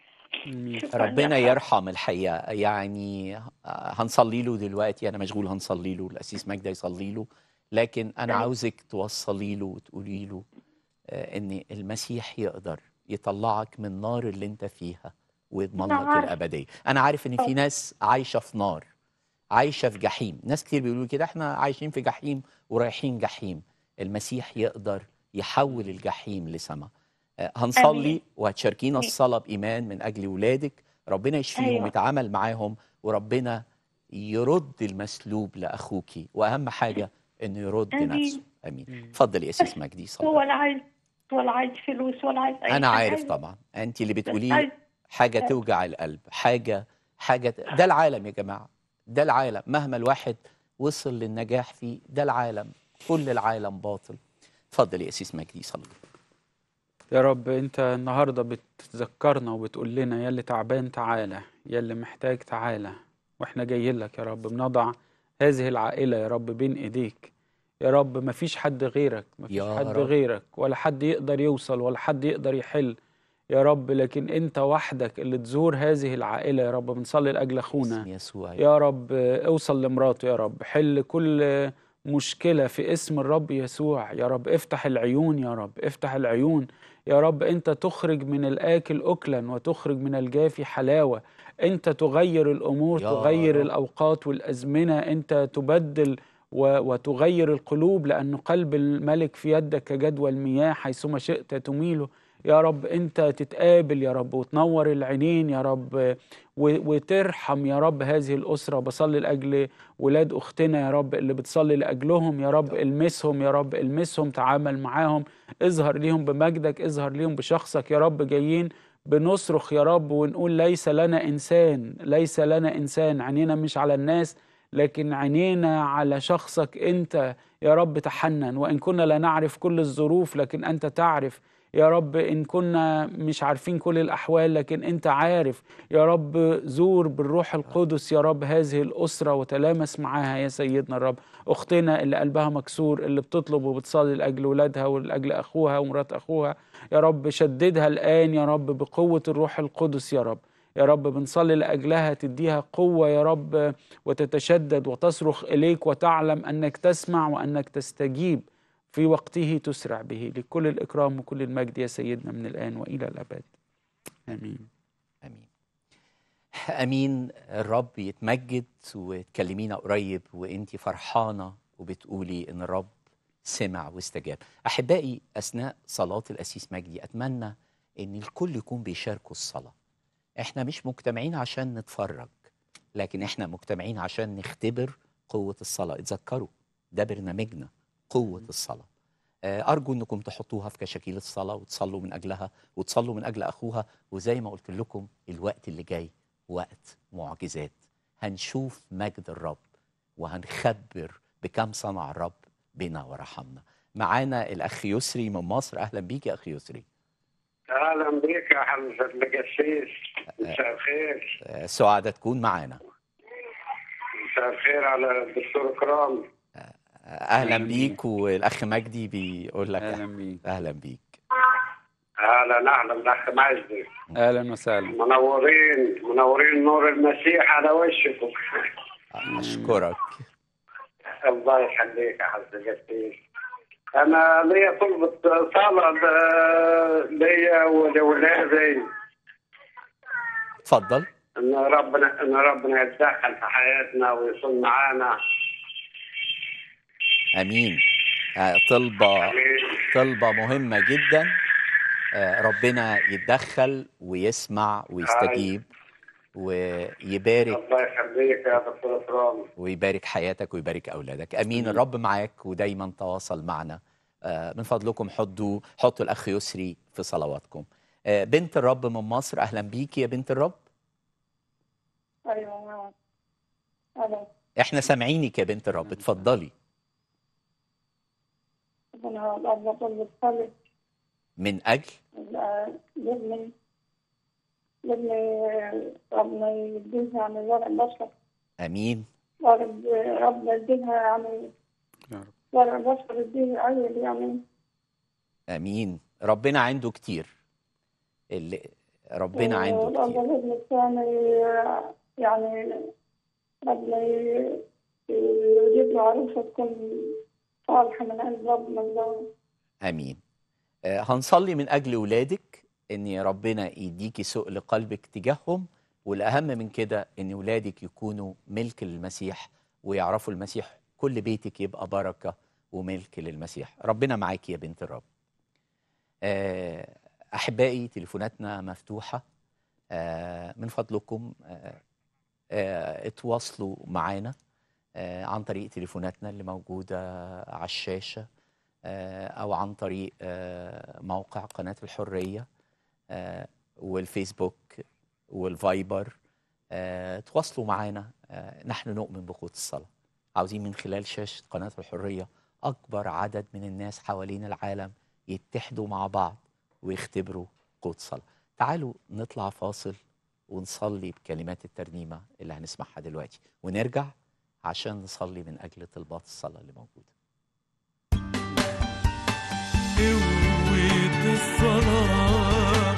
مم. شكراً ربنا يا يرحم الحقيقه. يعني آه، هنصلي له دلوقتي، انا مشغول، هنصلي له، القسيس مجدي يصلي له، لكن انا أيوة. عاوزك توصلي له وتقولي له آه، ان المسيح يقدر يطلعك من النار اللي انت فيها ويضمن أنا لك عارفة. الابديه. انا عارف ان في ناس عايشه في نار، عايشه في جحيم. ناس كتير بيقولوا كده، احنا عايشين في جحيم ورايحين جحيم. المسيح يقدر يحول الجحيم لسما. آه، هنصلي آمين. وهتشاركينا آمين. الصلاه بايمان من اجل ولادك، ربنا يشفيهم أيوة. ويتعامل معاهم، وربنا يرد المسلوب لاخوكي، واهم حاجه انه يرد آمين. نفسه. امين. اتفضل يا اسيس مجدي، هو صلي. ولا عايز ولا عايز فلوس ولا عايز أي انا حاجة. عارف عايز طبعا، انت اللي بس بتقوليه عايز حاجه توجع القلب، حاجه حاجه ده العالم يا جماعه، ده العالم. مهما الواحد وصل للنجاح فيه، ده العالم، كل العالم باطل. اتفضل يا اسيس مجدي، صلي. يا رب انت النهارده بتذكرنا وبتقول لنا يا اللي تعبان تعالى، يا اللي محتاج تعالى، واحنا جايين لك يا رب. بنضع هذه العائله يا رب بين ايديك يا رب. مفيش حد غيرك، مفيش يا حد رب. غيرك، ولا حد يقدر يوصل ولا حد يقدر يحل يا رب، لكن انت وحدك اللي تزور هذه العائله يا رب. بنصلي لاجل اخونا اسم يسوع يا رب، اوصل لمراته يا رب، حل كل مشكلة في اسم الرب يسوع يا رب. افتح العيون يا رب، افتح العيون يا رب. انت تخرج من الآكل أكلا وتخرج من الجافي حلاوة. انت تغير الأمور، يا تغير رب. الأوقات والأزمنة، انت تبدل و- وتغير القلوب، لأن قلب الملك في يدك كجدوى المياه، حيثما شئت تميله. يا رب أنت تتقابل يا رب وتنور العينين يا رب، وترحم يا رب هذه الأسرة. بصلي لأجل ولاد أختنا يا رب اللي بتصلي لأجلهم يا رب، المسهم يا رب، المسهم، تعامل معاهم، اظهر ليهم بمجدك، اظهر ليهم بشخصك يا رب. جايين بنصرخ يا رب ونقول ليس لنا إنسان، ليس لنا إنسان، عينينا مش على الناس لكن عينينا على شخصك أنت يا رب. تحنن، وإن كنا لا نعرف كل الظروف لكن أنت تعرف يا رب، إن كنا مش عارفين كل الأحوال لكن أنت عارف يا رب. زور بالروح القدس يا رب هذه الأسرة وتلامس معاها يا سيدنا الرب. أختنا اللي قلبها مكسور، اللي بتطلب وبتصلي لأجل ولادها ولأجل أخوها ومرات أخوها يا رب، شددها الآن يا رب بقوة الروح القدس يا رب. يا رب بنصلي لأجلها تديها قوة يا رب، وتتشدد وتصرخ إليك وتعلم أنك تسمع وأنك تستجيب في وقته تسرع به. لكل الإكرام وكل المجد يا سيدنا من الآن وإلى الأبد، آمين. امين امين. الرب يتمجد، وتكلمينا قريب وانتي فرحانه وبتقولي ان الرب سمع واستجاب. احبائي، اثناء صلاه القسيس مجدي اتمنى ان الكل يكون بيشاركوا الصلاه. احنا مش مجتمعين عشان نتفرج، لكن احنا مجتمعين عشان نختبر قوه الصلاه. اتذكروا ده برنامجنا، قوه الصلاه. أرجو أنكم تحطوها في كشاكيل الصلاة وتصلوا من أجلها وتصلوا من أجل أخوها. وزي ما قلت لكم الوقت اللي جاي وقت معجزات، هنشوف مجد الرب وهنخبر بكم صنع الرب بنا ورحمنا. معانا الأخ يسري من مصر. أهلا بيك يا أخي يسري. أهلا بيك يا حضرة القسيس، مساء الخير. سعادة تكون معانا. مساء الخير على الدكتور إكرام. اهلا بيك، والاخ مجدي بيقول لك اهلا بيك. اهلا بيك. اهلا اهلا الاخ مجدي. اهلا وسهلا. منورين منورين، نور المسيح على وشكم. اشكرك. الله يخليك يا حضرة القسيس. انا ليا طلبة صلاة ليا ولولادي. اتفضل. ان ربنا ان ربنا يتدخل في حياتنا ويكون معانا. امين. طلبه طلبه مهمه جدا. ربنا يتدخل ويسمع ويستجيب ويبارك. الله يخليك يا دكتور إكرام. ويبارك حياتك ويبارك اولادك. امين. الرب معاك ودايما تواصل معنا. من فضلكم حطوا حطوا الاخ يسري في صلواتكم. بنت الرب من مصر. اهلا بيكي يا بنت الرب. ايوه اهلا. احنا سامعينك يا بنت الرب، اتفضلي. أنا أفضل بتصلي من أجل لابني لابني ربنا يديها عن ورق بشر. أمين. ربنا يديها يعني ورق بشر، يديها عيل يعني. أمين. ربنا عنده كتير، اللي ربنا عنده كتير. ربنا الابن الثاني يعني ربنا يجيب له عروسة تكون صالحة من قلب ربنا الله. امين. آه هنصلي من اجل ولادك ان ربنا يديكي سؤل قلبك تجاههم، والاهم من كده ان ولادك يكونوا ملك للمسيح ويعرفوا المسيح. كل بيتك يبقى بركه وملك للمسيح. ربنا معاكي يا بنت الرب. آه احبائي، تليفوناتنا مفتوحه. آه من فضلكم آه آه اتواصلوا معانا عن طريق تليفوناتنا اللي موجودة على الشاشة، أو عن طريق موقع قناة الحرية والفيسبوك والفايبر. تواصلوا معنا. نحن نؤمن بقوة الصلاة. عاوزين من خلال شاشة قناة الحرية أكبر عدد من الناس حوالين العالم يتحدوا مع بعض ويختبروا قوة الصلاة. تعالوا نطلع فاصل ونصلي بكلمات الترنيمة اللي هنسمعها دلوقتي، ونرجع عشان نصلي من أجل طلبات الصلاة اللي موجودة. قوة الصلاة،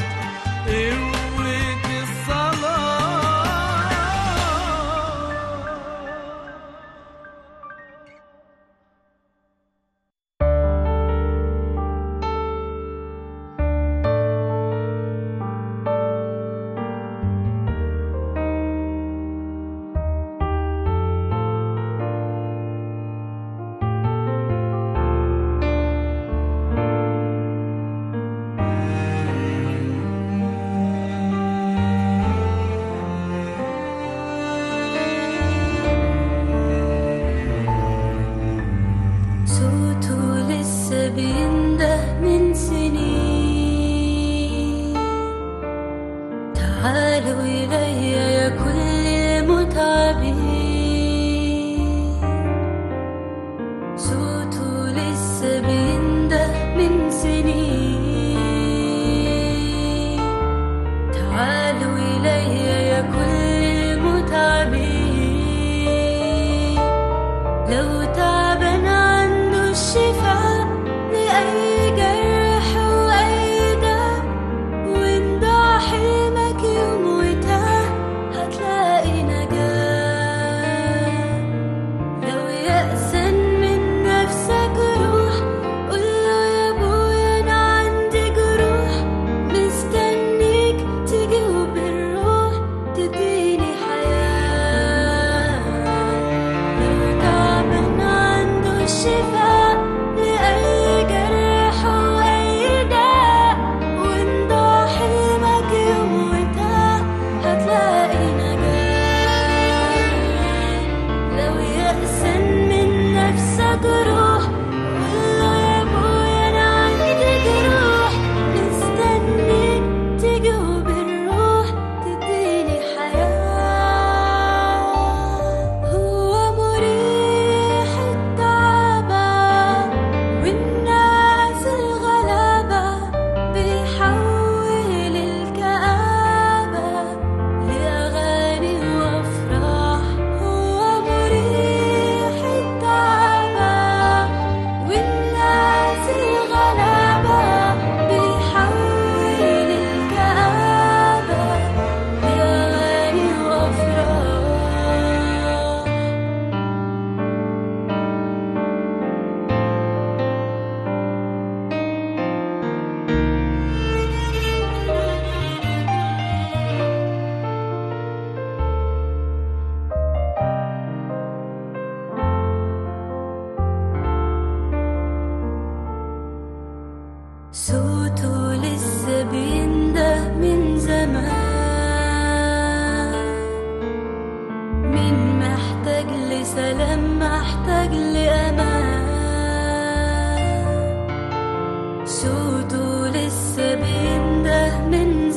قوة الصلاة. تعالوا إلي يا كل المتعبين، صوته لسه بينده من سنين. تعالوا إلي يا كل المتعبين، لو تعبان عنده الشفاء لأي جرح وأي دم، وإن ضاع حلمك يوم وتاه هتلاقي نجاة. لو يأسن من نفسك روح قوله يا أبويا أنا عندي جروح، مستنيك تيجي وبالروح تديني حياة. لو تعبان عنده الشفاء لأي جرح وأي داء، وإن ضاع حلمك يوم وتاه هتلاقي نجاة. لو يأسن من نفسك روح قوله يا أبويا أنا عندي جروح، مستنيك تيجي وبالروح تديني حياة. هو مريح التعبة والناس الغلابة، بيحول الكآبة لأغاني وأفراح. هو مريح التعبة والناس الغلابة، بيحول الكآبة لأغاني وأفراح. صوته لسه بينده من زمان، مين محتاج لسلام محتاج لأمان. صوته لسه بينده من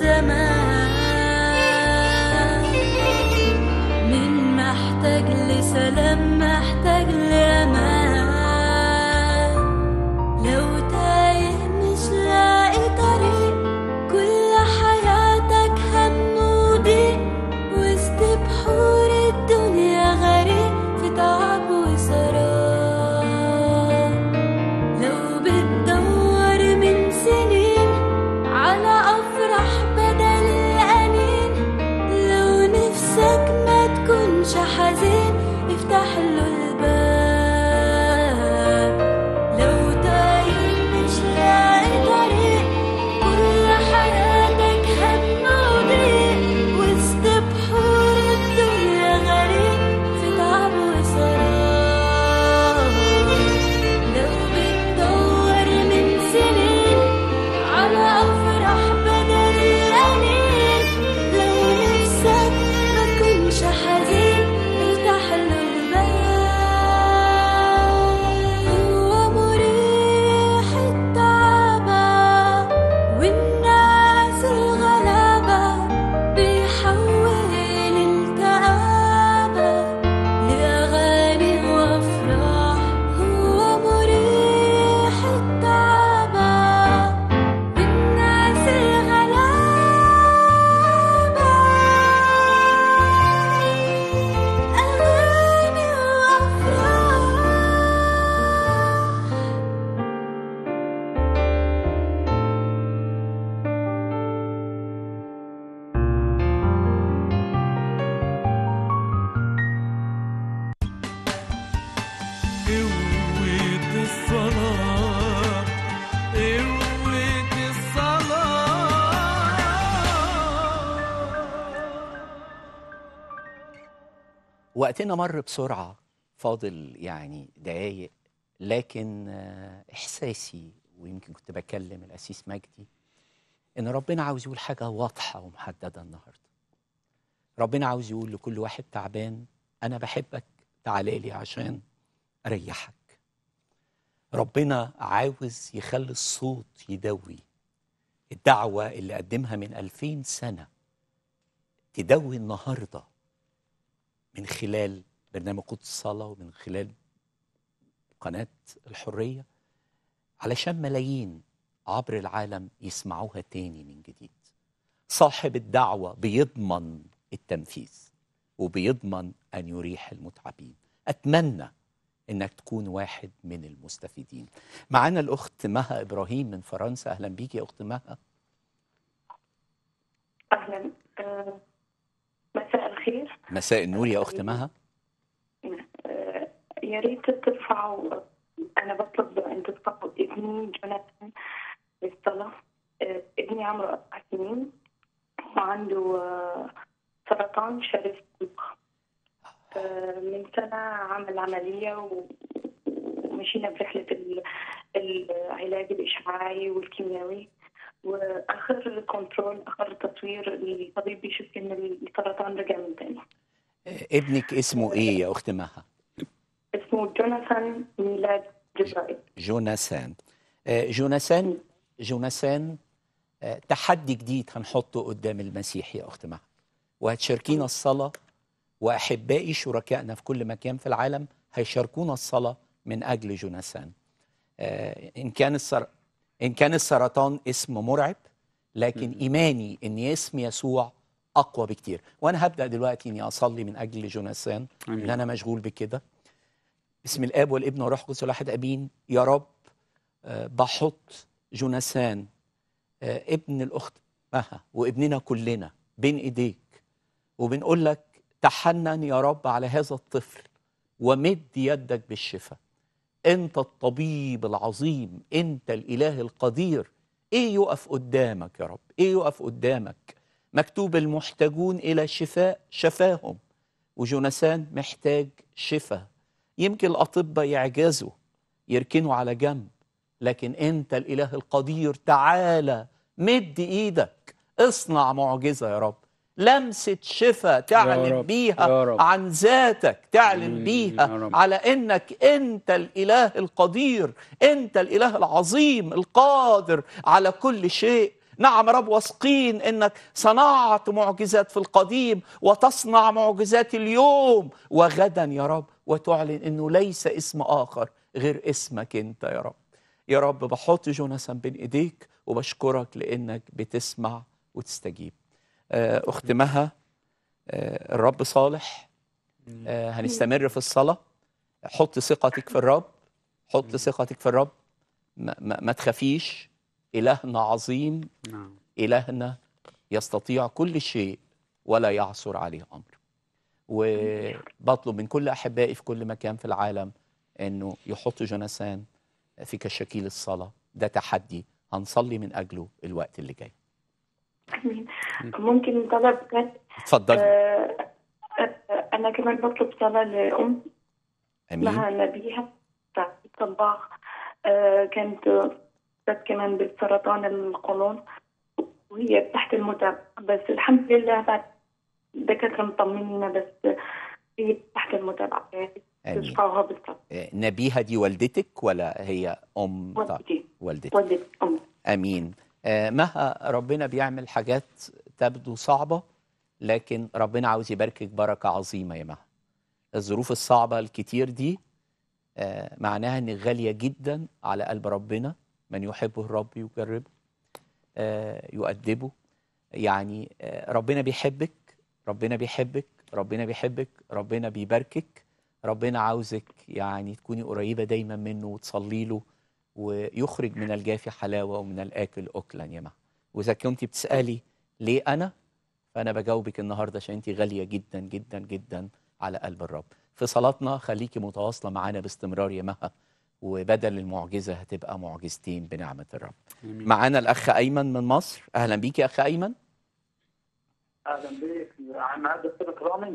زمان، مين محتاج لسلام محتاج لأمان. لو تايه مش لاقي طريق، كل حياتك هم وضيق، وسط بحور الدنيا غريق في تعب وسراب. لو بتدور من سنين على أفرح بدل الأنين، لو نفسك ما تكونش حزين افتح له الباب. لو تايه مش لاقي طريق، كل حياتك هم وضيق، وسط بحور الدنيا غريق في تعب وسراب. لو بتدور من سنين على أفرح بدل الأنين، لو نفسك ما تكونش حزين افتح له الباب. هو مريح التعبة والناس الغلابة، بيحول الكآبة لأغاني وأفراح. هو مريح التعبة والناس الغلابة، أغاني وأفراح. قوة الصلاة، قوة الصلاة. وقتنا مر بسرعة، فاضل يعني دقايق، لكن آه، إحساسي، ويمكن كنت بكلم الأسيس مجدي، إن ربنا عاوز يقول حاجة واضحة ومحددة النهاردة. ربنا عاوز يقول لكل واحد تعبان أنا بحبك، تعالى لي عشان أريحك. ربنا عاوز يخلي الصوت يدوي الدعوة اللي قدمها من ألفين سنة تدوي النهارده من خلال برنامج قدس الصلاة ومن خلال قناة الحرية علشان ملايين عبر العالم يسمعوها تاني من جديد. صاحب الدعوة بيضمن التنفيذ وبيضمن أن يريح المتعبين. أتمنى أنك تكون واحد من المستفيدين. معنا الأخت مها إبراهيم من فرنسا. أهلا بيك يا أخت مها. أهلا. آه، مساء الخير. مساء النور يا أخت مها. آه، يا ريت ترفعوا، أنا بطلب أن ترفعوا ابني جوناثان بالصلاة. آه، ابني عمره أربع سنين وعنده آه، سرطان شرس القلب. آه، من سنة عمل عملية و- ومشينا برحلة ال- العلاج الإشعاعي والكيميائي، واخر كنترول اخر تصوير الطبيب بيشوف ان السرطان رجع من تاني. آه، ابنك اسمه إيه يا أخت مها؟ اسمه جوناثان ميلاد جبرائيل. جوناثان. آه، جوناثان جوناثان آه، تحدي جديد هنحطه قدام المسيح يا أخت مها، وهتشاركينا الصلاة، وأحبائي شركائنا في كل مكان في العالم هيشاركونا الصلاة من أجل جوناثان. آه، إن كان السر... إن كان السرطان اسم مرعب، لكن إيماني إن اسم يسوع أقوى بكتير. وأنا هبدأ دلوقتي إني أصلي من أجل جوناثان، إن أنا مشغول بكده. بسم الآب والابن والروح القدس الواحد أمين. يا رب آه، بحط جوناثان آه، ابن الأخت مها وابننا كلنا بين إيديك، وبنقول لك تحنن يا رب على هذا الطفل ومد يدك بالشفاء. أنت الطبيب العظيم، أنت الإله القدير. إيه يقف قدامك يا رب؟ إيه يقف قدامك؟ مكتوب المحتاجون إلى شفاء شفاهم، وجوناثان محتاج شفاء. يمكن الأطباء يعجزوا يركنوا على جنب، لكن أنت الإله القدير. تعالى مد إيدك، اصنع معجزة يا رب، لمسة شفاء تعلن رب، بيها يا رب. عن ذاتك، تعلن آمين بيها يا رب. على إنك أنت الإله القدير، أنت الإله العظيم القادر على كل شيء. نعم يا رب، واثقين إنك صنعت معجزات في القديم وتصنع معجزات اليوم وغدا يا رب، وتعلن إنه ليس اسم آخر غير اسمك أنت يا رب. يا رب بحط جوناثان بين إيديك وبشكرك لأنك بتسمع وتستجيب. آه، أخت مها، آه، الرب صالح. آه، هنستمر في الصلاة. حط ثقتك في الرب، حط ثقتك في الرب. ما, ما, ما تخافيش. إلهنا عظيم، نعم. إلهنا يستطيع كل شيء ولا يعثر عليه أمر. وبطلب من كل أحبائي في كل مكان في العالم أنه يحط جوناثان في كشاكيل الصلاة. ده تحدي هنصلي من أجله الوقت اللي جاي. آمين. ممكن طلب كان اتفضلي. آه، آه، انا كمان بطلب صلاة لأم اسمها أمين. نبيها بتاعت الطباخ. آه، كانت كانت كمان بالسرطان القولون وهي تحت المتابعة، بس الحمد لله بعد دكاترة مطمنينا، بس هي تحت المتابعة. آمين. تشفعوها بالصلاة. آه، نبيها دي والدتك ولا هي أم؟ والدتي. والدتك. والدتي أم. امين. آه، مها ربنا بيعمل حاجات تبدو صعبه، لكن ربنا عاوز يباركك بركه عظيمه يا مها. الظروف الصعبه الكتير دي آه، معناها انك غاليه جدا على قلب ربنا. من يحبه الرب يجربه، آه، يؤدبه. يعني آه، ربنا بيحبك، ربنا بيحبك، ربنا بيحبك، ربنا بيباركك. ربنا عاوزك يعني تكوني قريبه دايما منه وتصلي له، ويخرج من الجافي حلاوة ومن الآكل أكلا يا مها. وإذا كنت بتسألي ليه أنا، فأنا بجاوبك النهاردة عشان أنت غالية جدا جدا جدا على قلب الرب. في صلاتنا خليكي متواصلة معانا باستمرار يا مها، وبدل المعجزة هتبقى معجزتين بنعمة الرب. آمين. معانا الأخ أيمن من مصر. أهلا بيك يا أخ أيمن. اهلا بيك عم عبد الصدق رامي.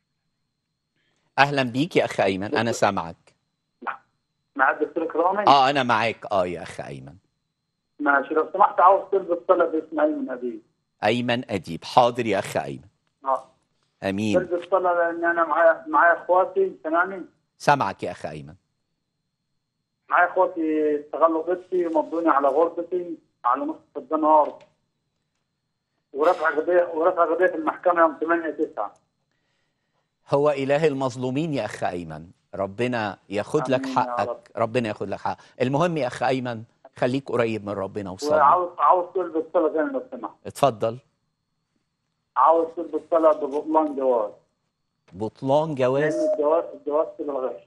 أهلا بيك يا أخ أيمن، أنا سامعك. مع عبد الصدق رامي. آه أنا معاك. آه يا أخ أيمن. ماشي، لو سمحت عاوز تلبس طلب باسم ايمن ابي. أيمن أديب. حاضر يا أخ أيمن. اه أمين. تلبس طلب لان انا معايا معايا اخواتي. سامعني؟ سامعك يا أخ أيمن. معايا اخواتي استغلوا بنتي ومضوني على غربتي على نصف الدينار. ورفع قضيه ورفع قضيه في المحكمه يوم ثمانية تسعة. هو إله المظلومين يا أخ أيمن، ربنا ياخد لك امين يا رب. حقك، ربنا ياخد لك حقك. المهم يا أخ أيمن خليك قريب من ربنا وصلي. وعاوز عاوز طلب الصلاه تاني لو سمحت. اتفضل. عاوز طلب الصلاه ببطلان جواز. بطلان جواز؟ لان الجواز الجواز في الغش.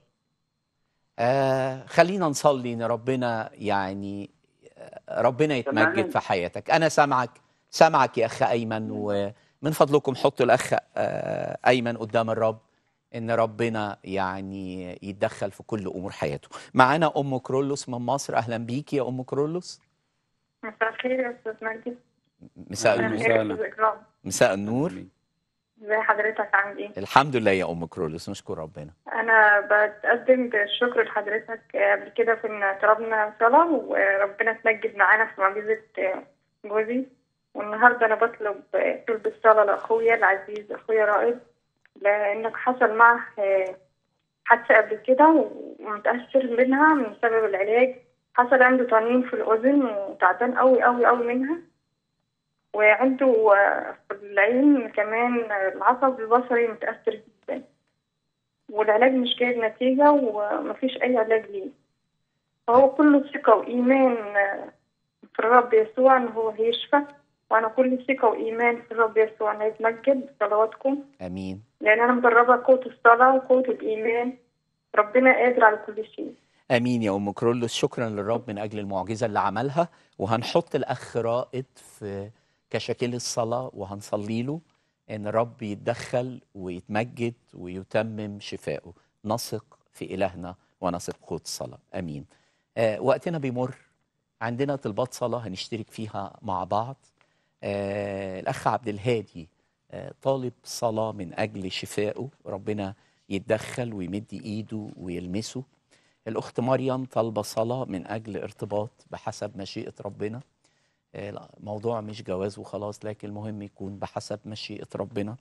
آه خلينا نصلي ان ربنا يعني آه، ربنا يتمجد سامعني؟ في حياتك. انا سامعك سامعك يا اخ ايمن، ومن فضلكم حطوا الاخ آه، ايمن قدام الرب ان ربنا يعني يتدخل في كل امور حياته. معانا ام كرولوس من مصر. اهلا بيكي يا ام كرولوس. مساء الخير يا استاذ مجدي. مساء أهلاً النور. مساء الخير يا أستاذ إكرام. مساء النور. ازي حضرتك عامل ايه؟ الحمد لله يا ام كرولوس، نشكر ربنا. انا بتقدم بالشكر لحضرتك. قبل كده كنا طلبنا صلاة وربنا تمجد معانا في معجزة جوزي، والنهارده انا بطلب طلب الصلاة لاخويا العزيز اخويا رائد، لانك حصل معه حادثة قبل كده ومتأثر منها من سبب العلاج. حصل عنده طنين في الأذن وتعبان قوي قوي قوي منها، وعنده في العين كمان العصب البصري متأثر جدا، والعلاج مش جايب نتيجة ومفيش أي علاج ليه. فهو كله ثقة وإيمان في الرب يسوع إن هو هيشفى، وأنا كل ثقة وإيمان في الرب يسوع إنه يتمجد بصلواتكم. امين. لأن أنا مجربة قوة الصلاة وقوة الإيمان، ربنا قادر على كل شيء. امين يا ام كرولوس، شكرا للرب من اجل المعجزه اللي عملها. وهنحط الاخ رائد في كشاكيل الصلاه وهنصلي له ان الرب يتدخل ويتمجد ويتمم شفائه. نثق في الهنا ونثق في قوه الصلاه. امين. آه وقتنا بيمر، عندنا طلبات صلاه هنشترك فيها مع بعض. آه الاخ عبد الهادي آه طالب صلاه من اجل شفائه، ربنا يتدخل ويمد ايده ويلمسه. الأخت مريم طالبة صلاة من أجل ارتباط بحسب مشيئة ربنا. آه، موضوع مش جواز وخلاص، لكن المهم يكون بحسب مشيئة ربنا.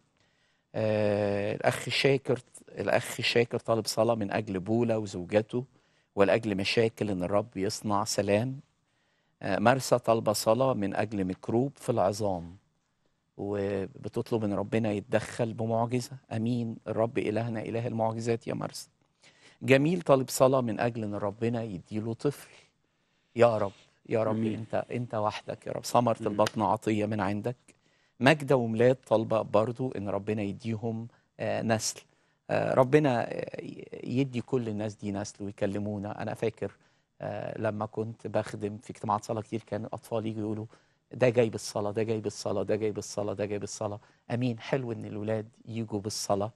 آه، الأخ شاكر الأخ شاكر طالب صلاة من أجل بولا وزوجته ولأجل مشاكل إن الرب يصنع سلام. آه، مرسى طالبة صلاة من أجل ميكروب في العظام وبتطلب إن ربنا يتدخل بمعجزة. أمين. الرب إلهنا إله المعجزات يا مرسى. جميل طالب صلاة من أجل إن ربنا يديله طفل. يا رب يا رب أمين. أنت أنت وحدك يا رب. ثمرة البطن عطية من عندك. ماجدة وميلاد طالبة برضو إن ربنا يديهم آه نسل. آه ربنا آه يدي كل الناس دي نسل ويكلمونا. أنا فاكر آه لما كنت بخدم في اجتماعات صلاة كتير كان الأطفال يجوا يقولوا ده جاي بالصلاة، ده جاي بالصلاة، ده جاي بالصلاة، ده جاي بالصلاة. أمين. حلو إن الولاد يجوا بالصلاة.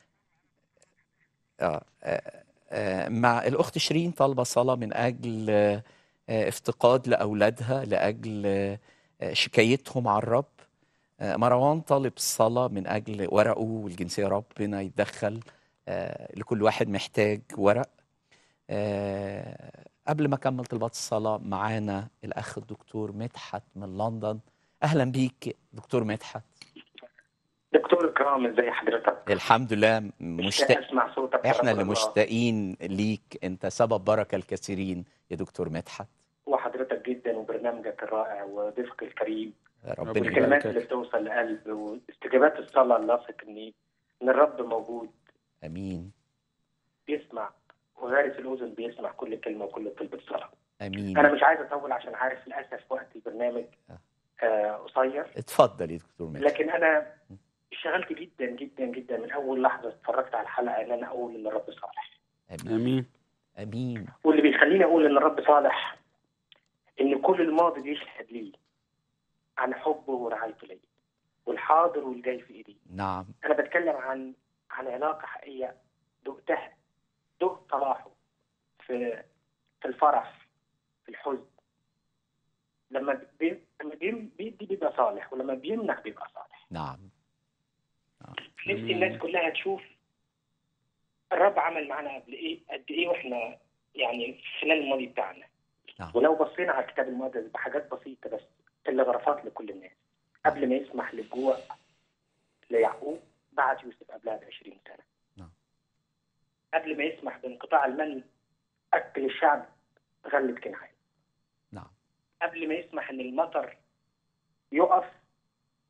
آه آه آه مع الأخت شيرين طالبة صلاة من أجل آه افتقاد لأولادها، لأجل آه شكايتهم على الرب. آه مروان طالب صلاة من أجل ورقه والجنسية، ربنا يتدخل. آه لكل واحد محتاج ورق. آه قبل ما أكمل طلبات الصلاة معانا الأخ الدكتور مدحت من لندن. أهلا بيك دكتور مدحت. دكتور إكرام، ازي حضرتك؟ الحمد لله. مشتاق اسمع صوتك يا احنا رب اللي الله. مشتاقين ليك، انت سبب بركه الكثيرين يا دكتور مدحت. وحضرتك جدا وبرنامجك الرائع وضيفك الكريم ربنا والكلمات يبارك. اللي بتوصل للقلب واستجابات الصلاه اللي اثق ان ان الرب موجود. امين. بيسمع وغارس الاذن بيسمع كل كلمه وكل طلبه صلاه. امين. انا مش عايز اطول عشان عارف للاسف وقت البرنامج آه قصير. اتفضل يا دكتور مدحت. لكن انا اشتغلت جدا جدا جدا من اول لحظه اتفرجت على الحلقه ان انا اقول ان الرب صالح. امين. امين. واللي بيخليني اقول ان الرب صالح ان كل الماضي بيشهد لي عن حبه ورعايته لي، والحاضر والجاي في ايدي. نعم. انا بتكلم عن عن علاقه حقيقيه دقتها، دقت صلاحه في في الفرح، في الحزن. لما بي... لما بي... بيدي بيبقى صالح، ولما بيمنع بيبقى صالح. نعم. نفسي الناس كلها تشوف الرب عمل معنا قبل ايه قد ايه واحنا يعني خلال الماضي بتاعنا. نعم. ولو بصينا على الكتاب المقدس بحاجات بسيطه بس تلغرافات لكل الناس. قبل ما يسمح للجوع ليعقوب بعت يوسف قبلها ب عشرين سنه. نعم. قبل ما يسمح بانقطاع المن اكل الشعب غلة كنعان. نعم. قبل ما يسمح ان المطر يقف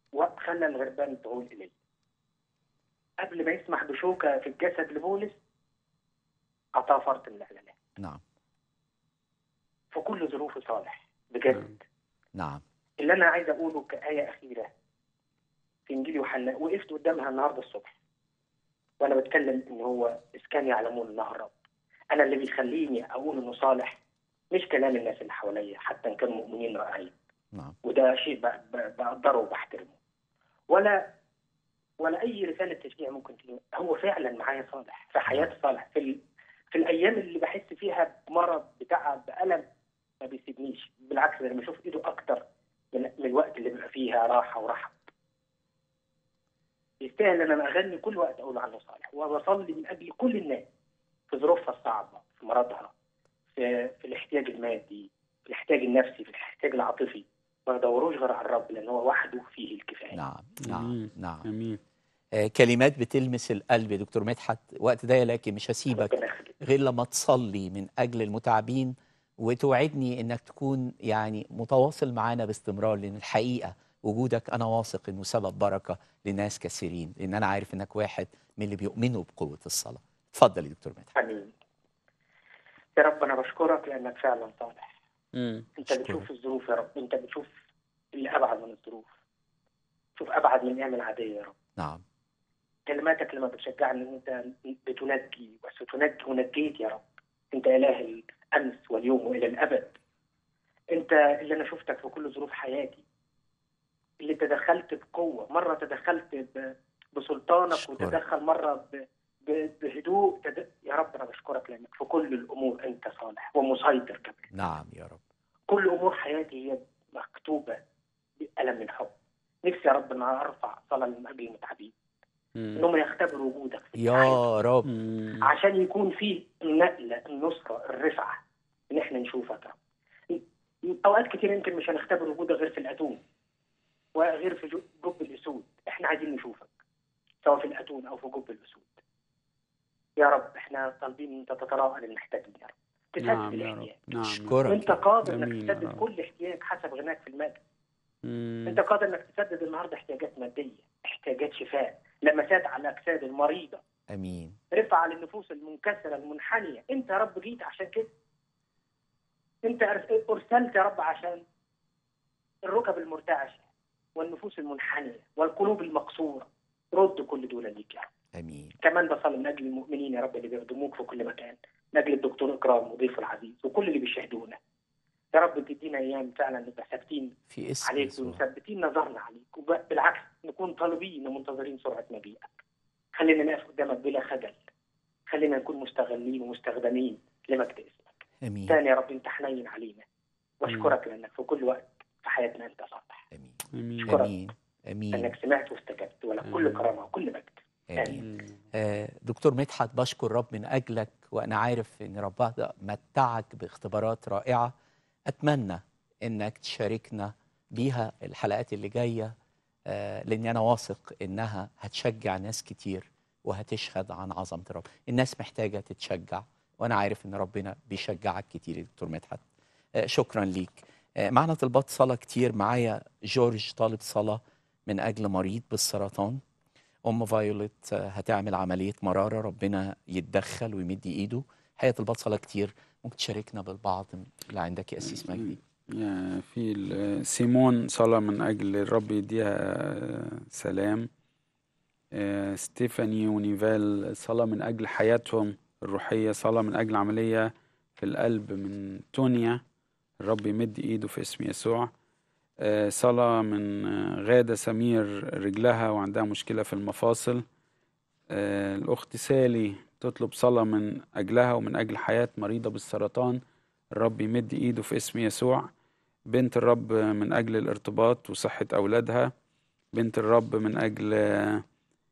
وخلى الغربان تعود إليه. قبل ما يسمح بشوكة في الجسد لبولس أعطاه فرط من الإعلانات. نعم. في كل ظروفه صالح بجد. نعم. اللي أنا عايز أقوله كآية أخيرة في إنجيل يوحنا، وقفت قدامها النهاردة الصبح وأنا بتكلم إن هو إذ كان يعلمون إنه الرب. أنا اللي بيخليني أقول إنه صالح مش كلام الناس اللي حواليا حتى إن كانوا مؤمنين رأيي. نعم. وده شيء ب- ب- بقدره وبحترمه. ولا ولا أي رسالة تشجيع ممكن تجي. هو فعلا معايا صالح في حياتي صالح في ال... في الأيام اللي بحس فيها بمرض بتعب بألم ما بيسيبنيش. بالعكس أنا بشوف إيده أكتر من, من الوقت اللي بيبقى فيها راحة ورحب. يستاهل ان انا اغني كل وقت اقول عنه صالح، وبصلي من اجل كل الناس في ظروفها الصعبه، في مرضها، في, في الاحتياج المادي، في الاحتياج النفسي، في الاحتياج العاطفي. ما يدوروش غير على الرب لان هو وحده فيه الكفايه. نعم نعم نعم. امين. آه كلمات بتلمس القلب يا دكتور مدحت. وقت ده لكن مش هسيبك غير لما تصلي من اجل المتعبين وتوعدني انك تكون يعني متواصل معانا باستمرار، لان الحقيقه وجودك انا واثق انه سبب بركه لناس كثيرين، لان انا عارف انك واحد من اللي بيؤمنوا بقوه الصلاه. اتفضل يا دكتور مدحت. امين. يا رب انا بشكرك لانك فعلا صالح. امم انت بتشوف الظروف يا رب، انت بتشوف اللي ابعد من الظروف، شوف ابعد من الايام العاديه يا رب. نعم. كلماتك لما بتشجعني ان انت بتنجي، بس تنجي ونجيت يا رب. انت اله الامس واليوم والى الابد. انت اللي انا شفتك في كل ظروف حياتي، اللي تدخلت بقوه، مره تدخلت بسلطانك شكرا. وتدخل مره ب... ب... بهدوء. تد... يا رب انا بشكرك لانك في كل الامور انت صالح ومسيطر كمان. نعم يا رب. كل امور حياتي هي مكتوبه بألم من حب. نفسي يا رب ان انا ارفع صلاه من اجل المتعبين انهم يختبروا وجودك في يا رب، عشان يكون فيه النقله، النصره، الرفعه، ان احنا نشوفك يا رب. اوقات كتير يمكن مش هنختبر وجودك غير في الاتون وغير في جب الاسود. احنا عايزين نشوفك سواء في الاتون او في جب الاسود. يا رب احنا طالبين ان انت تتراءى للمحتاجين يا رب، تسدد نعم الاحتياج. نعم. اشكرك. وانت قادر جميل انك يا تسدد رب. كل احتياج حسب غناك في المال. مم. انت قادر انك تسدد النهارده احتياجات ماديه، احتياجات شفاء، لمسات على الاجساد المريضه، امين. رفع للنفوس المنكسره المنحنيه. انت يا رب جيت عشان كده. انت ارسلت يا رب عشان الركب المرتعشه والنفوس المنحنيه والقلوب المكسوره. رد كل دول ليك يا رب. امين. كمان بصلي من اجل المؤمنين يا رب اللي بيخدموك في كل مكان، من اجل الدكتور اكرام وضيفه العزيز وكل اللي بيشاهدونا. يا رب تدينا ايام فعلا نبقى ثابتين في اسم عليك يسوع. ومثبتين نظرنا عليك، وبالعكس نكون طالبين ومنتظرين سرعه مجيئك. خلينا نقف قدامك بلا خجل، خلينا نكون مستغلين ومستخدمين لمجد اسمك. امين. تاني يا رب انت حنين علينا، واشكرك لانك في كل وقت في حياتنا انت صالح. امين. امين. اشكرك امين. امين. انك سمعت واستجبت، ولك كل كرامه وكل مجد. امين. آه دكتور مدحت، بشكر رب من اجلك، وانا عارف ان ربنا متعك باختبارات رائعه. اتمنى انك تشاركنا بيها الحلقات اللي جايه، آه لاني انا واثق انها هتشجع ناس كتير وهتشهد عن عظمه الرب. الناس محتاجه تتشجع، وانا عارف ان ربنا بيشجعك كتير يا دكتور مدحت. آه شكرا ليك. آه معنا طلبات صلاه كتير. معايا جورج طالب صلاه من اجل مريض بالسرطان. ام فايوليت هتعمل عمليه مراره، ربنا يتدخل ويمد ايده. هي طلبات صلاه كتير، ممكن تشاركنا بالبعض اللي عندك يا اسيس مجدي؟ يعني في ال- سيمون صلاة من أجل الرب يديها سلام. آه، ستيفاني ونيفال صلاة من أجل حياتهم الروحية. صلاة من أجل عملية في القلب من تونيا، الرب يمد إيده في اسم يسوع. آه، صلاة من آه، غادة سمير رجلها وعندها مشكلة في المفاصل. آه، الأخت سالي تطلب صلاة من أجلها ومن أجل حياة مريضة بالسرطان، الرب يمد إيده في اسم يسوع. بنت الرب من أجل الارتباط وصحة أولادها. بنت الرب من أجل آه،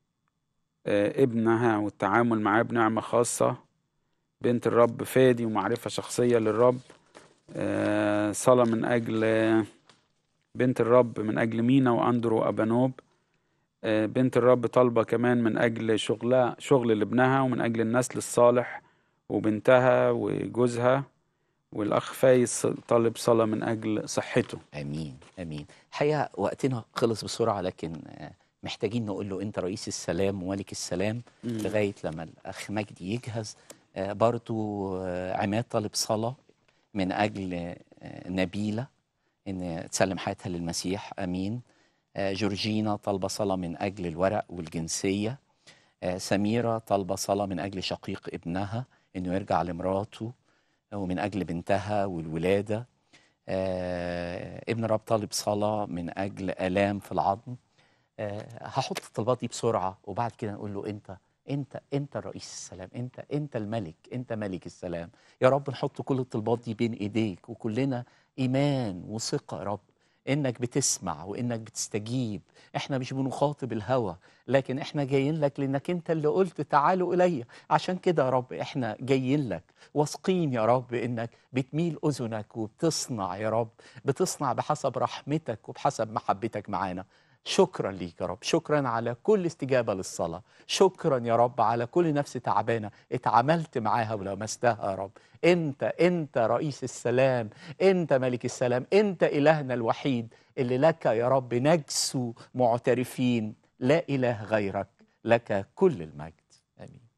آه، ابنها والتعامل معاه بنعمة خاصة. بنت الرب فادي ومعرفة شخصية للرب. آه، صلاة من أجل آه، بنت الرب من أجل مينا وأندرو وأبانوب. آه، بنت الرب طالبة كمان من أجل شغلها شغل لابنها ومن أجل النسل الصالح وبنتها وجوزها والأخ فايز طالب صلاة من أجل صحته. امين امين. الحقيقه وقتنا خلص بسرعه، لكن آه، محتاجين نقول له انت رئيس السلام وملك السلام مم. لغايه لما الاخ مجدي يجهز. آه، برضو آه، عماد طالب صلاه من اجل آه، نبيله ان تسلم حياتها للمسيح، امين. آه، جورجينا طالبه صلاه من اجل الورق والجنسيه. آه، سميره طالبه صلاه من اجل شقيق ابنها انه يرجع لمراته، ومن اجل بنتها والولاده. آه، ابن رب طالب صلاة من أجل آلام في العظم. آه، هحط الطلبات دي بسرعة وبعد كده نقول له أنت أنت أنت رئيس السلام، أنت أنت الملك، أنت ملك السلام. يا رب نحط كل الطلبات دي بين إيديك، وكلنا إيمان وثقة يا رب إنك بتسمع وإنك بتستجيب. إحنا مش بنخاطب الهوى، لكن إحنا جايين لك لأنك أنت اللي قلت تعالوا إلي. عشان كده يا رب إحنا جايين لك واثقين يا رب إنك بتميل أذنك وبتصنع يا رب، بتصنع بحسب رحمتك وبحسب محبتك معانا. شكرا ليك يا رب، شكرا على كل استجابة للصلاة، شكرا يا رب على كل نفس تعبانة اتعاملت معاها ولمستها يا رب. انت انت رئيس السلام، انت ملك السلام، انت إلهنا الوحيد اللي لك يا رب نجسو معترفين لا إله غيرك، لك كل المجد. آمين.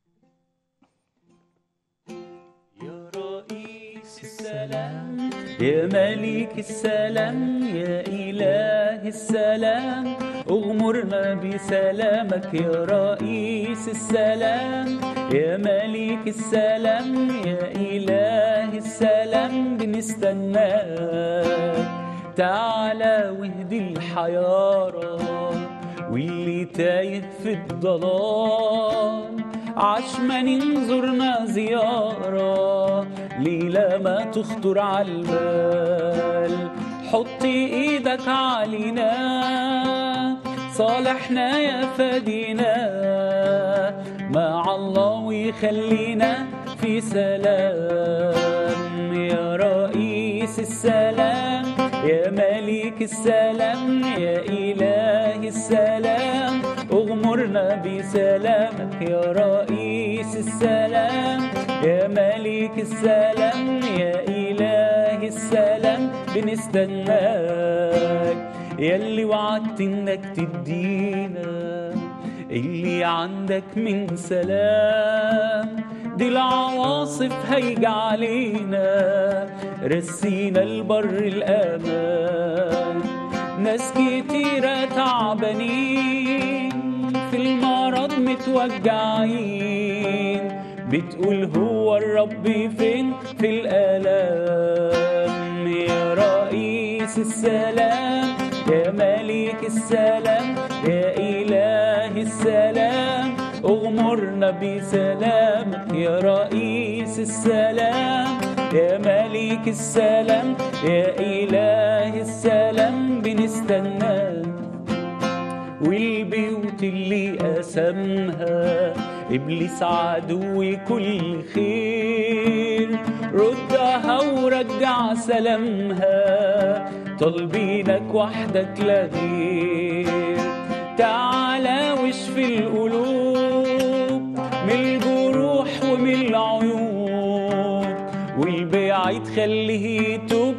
يا رئيس السلام، يا ملك السلام، يا إله السلام، اغمرنا بسلامك يا رئيس السلام، يا ملك السلام، يا إله السلام، بنستناك تعالى واهدي الحيارى واللي تايه في الضلال، عشمان ينظرنا زيارة ليلة ما تخطر عالبال. حط ايدك علينا صالحنا يا فدينا مع الله ويخلينا في سلام. يا رئيس السلام، يا ملك السلام، يا إله السلام، اغمرنا بسلامك يا رئيس السلام، يا ملك السلام، يا إله السلام، بنستناك ياللي وعدت انك تدينا اللي عندك من سلام. دي العواصف هيجي علينا، رسينا البر الأمان. ناس كتيرة تعبانين في المرض متوجعين، بتقول هو الرب فين في الآلام. يا رئيس السلام، يا ملك السلام، يا إله السلام، اغمرنا بسلامك يا رئيس السلام، يا ملك السلام، يا إله السلام، بنستناك. والبيوت اللي قسمها إبليس عدو كل خير، ردها ورجع سلامها، طالبينك وحدك لا غير. تعالى واشفي القلوب من الجروح ومن العيوب، والبعيد خليه يتوب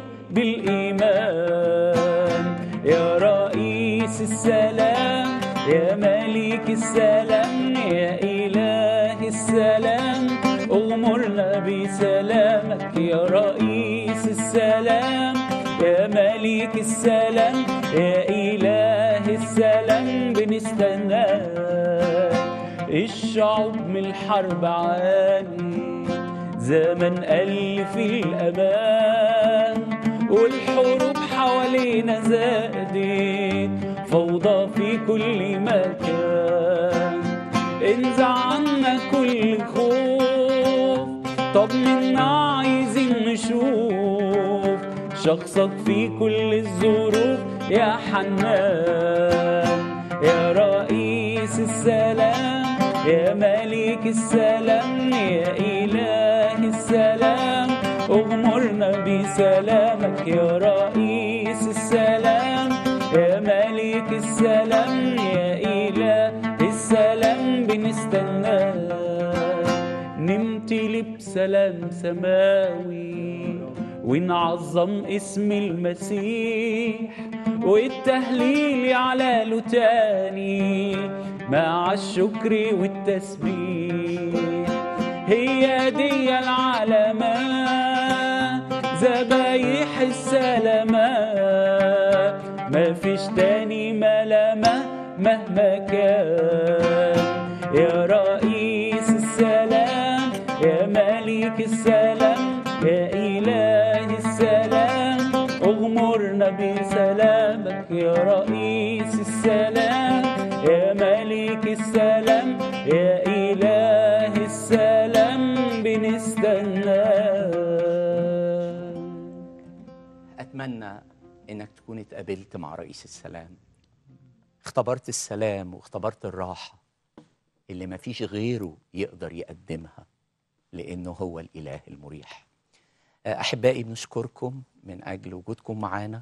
بالإيمان. يا رئيس السلام، يا ملك السلام، يا إله السلام، اغمرنا بسلامك يا رئيس السلام، يا ملك السلام، يا إله السلام، بنستناك. الشعوب من الحرب عاني، زمن قل في الأمان، والحروب حوالينا زادت، فوضى في كل مكان. انزع عنا كل خوف، طمنا عايزين نشوف شخصك في كل الظروف يا حنان. يا رئيس السلام، يا ملك السلام، يا إله السلام، اغمرنا بسلامك يا رئيس السلام، يا ملك السلام، يا إله السلام، بنستناك. نمتلي بسلام سماوي ونعظم اسم المسيح والتهليل يعلى تاني مع الشكر والتسبيح. هي دي العلامة ذبايح السلامات، مفيش تاني ملامة مهما كان. يا رئيس السلام، يا ملك السلام، يا إله السلام، اغمرنا بسلامك. يا رئيس السلام، يا ملك السلام، يا إله السلام، بنستناك. أتمنى إنك تكون اتقابلت مع رئيس السلام، اختبرت السلام واختبرت الراحة اللي مفيش غيره يقدر يقدمها، لأنه هو الإله المريح. أحبائي، بنشكركم من أجل وجودكم معانا،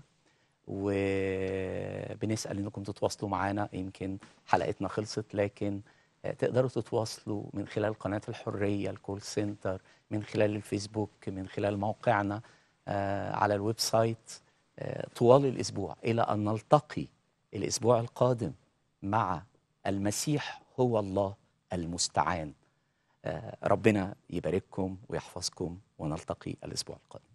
وبنسأل إنكم تتواصلوا معانا. يمكن حلقتنا خلصت، لكن تقدروا تتواصلوا من خلال قناة الحرية الكول سنتر، من خلال الفيسبوك، من خلال موقعنا على الويب سايت طوال الأسبوع، إلى أن نلتقي الأسبوع القادم مع المسيح هو الله المستعان. ربنا يبارككم ويحفظكم، ونلتقي الأسبوع القادم.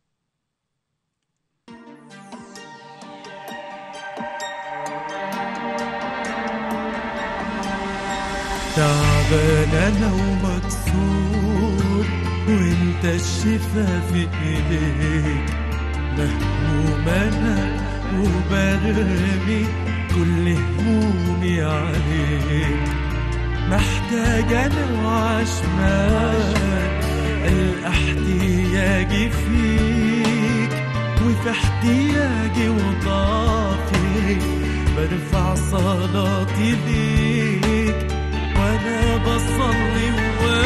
تعبان انا ومكسور، وانت الشفا في ايديك. مهموم انا وبرمي كل همومي عليك. محتاج انا وعشمان الاحتياج فيك، وفي احتياجي وضعفي برفع صلاتي ليك. وانا بصلي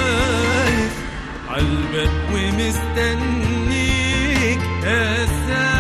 وواقف عالباب ومستنيك يا سلام.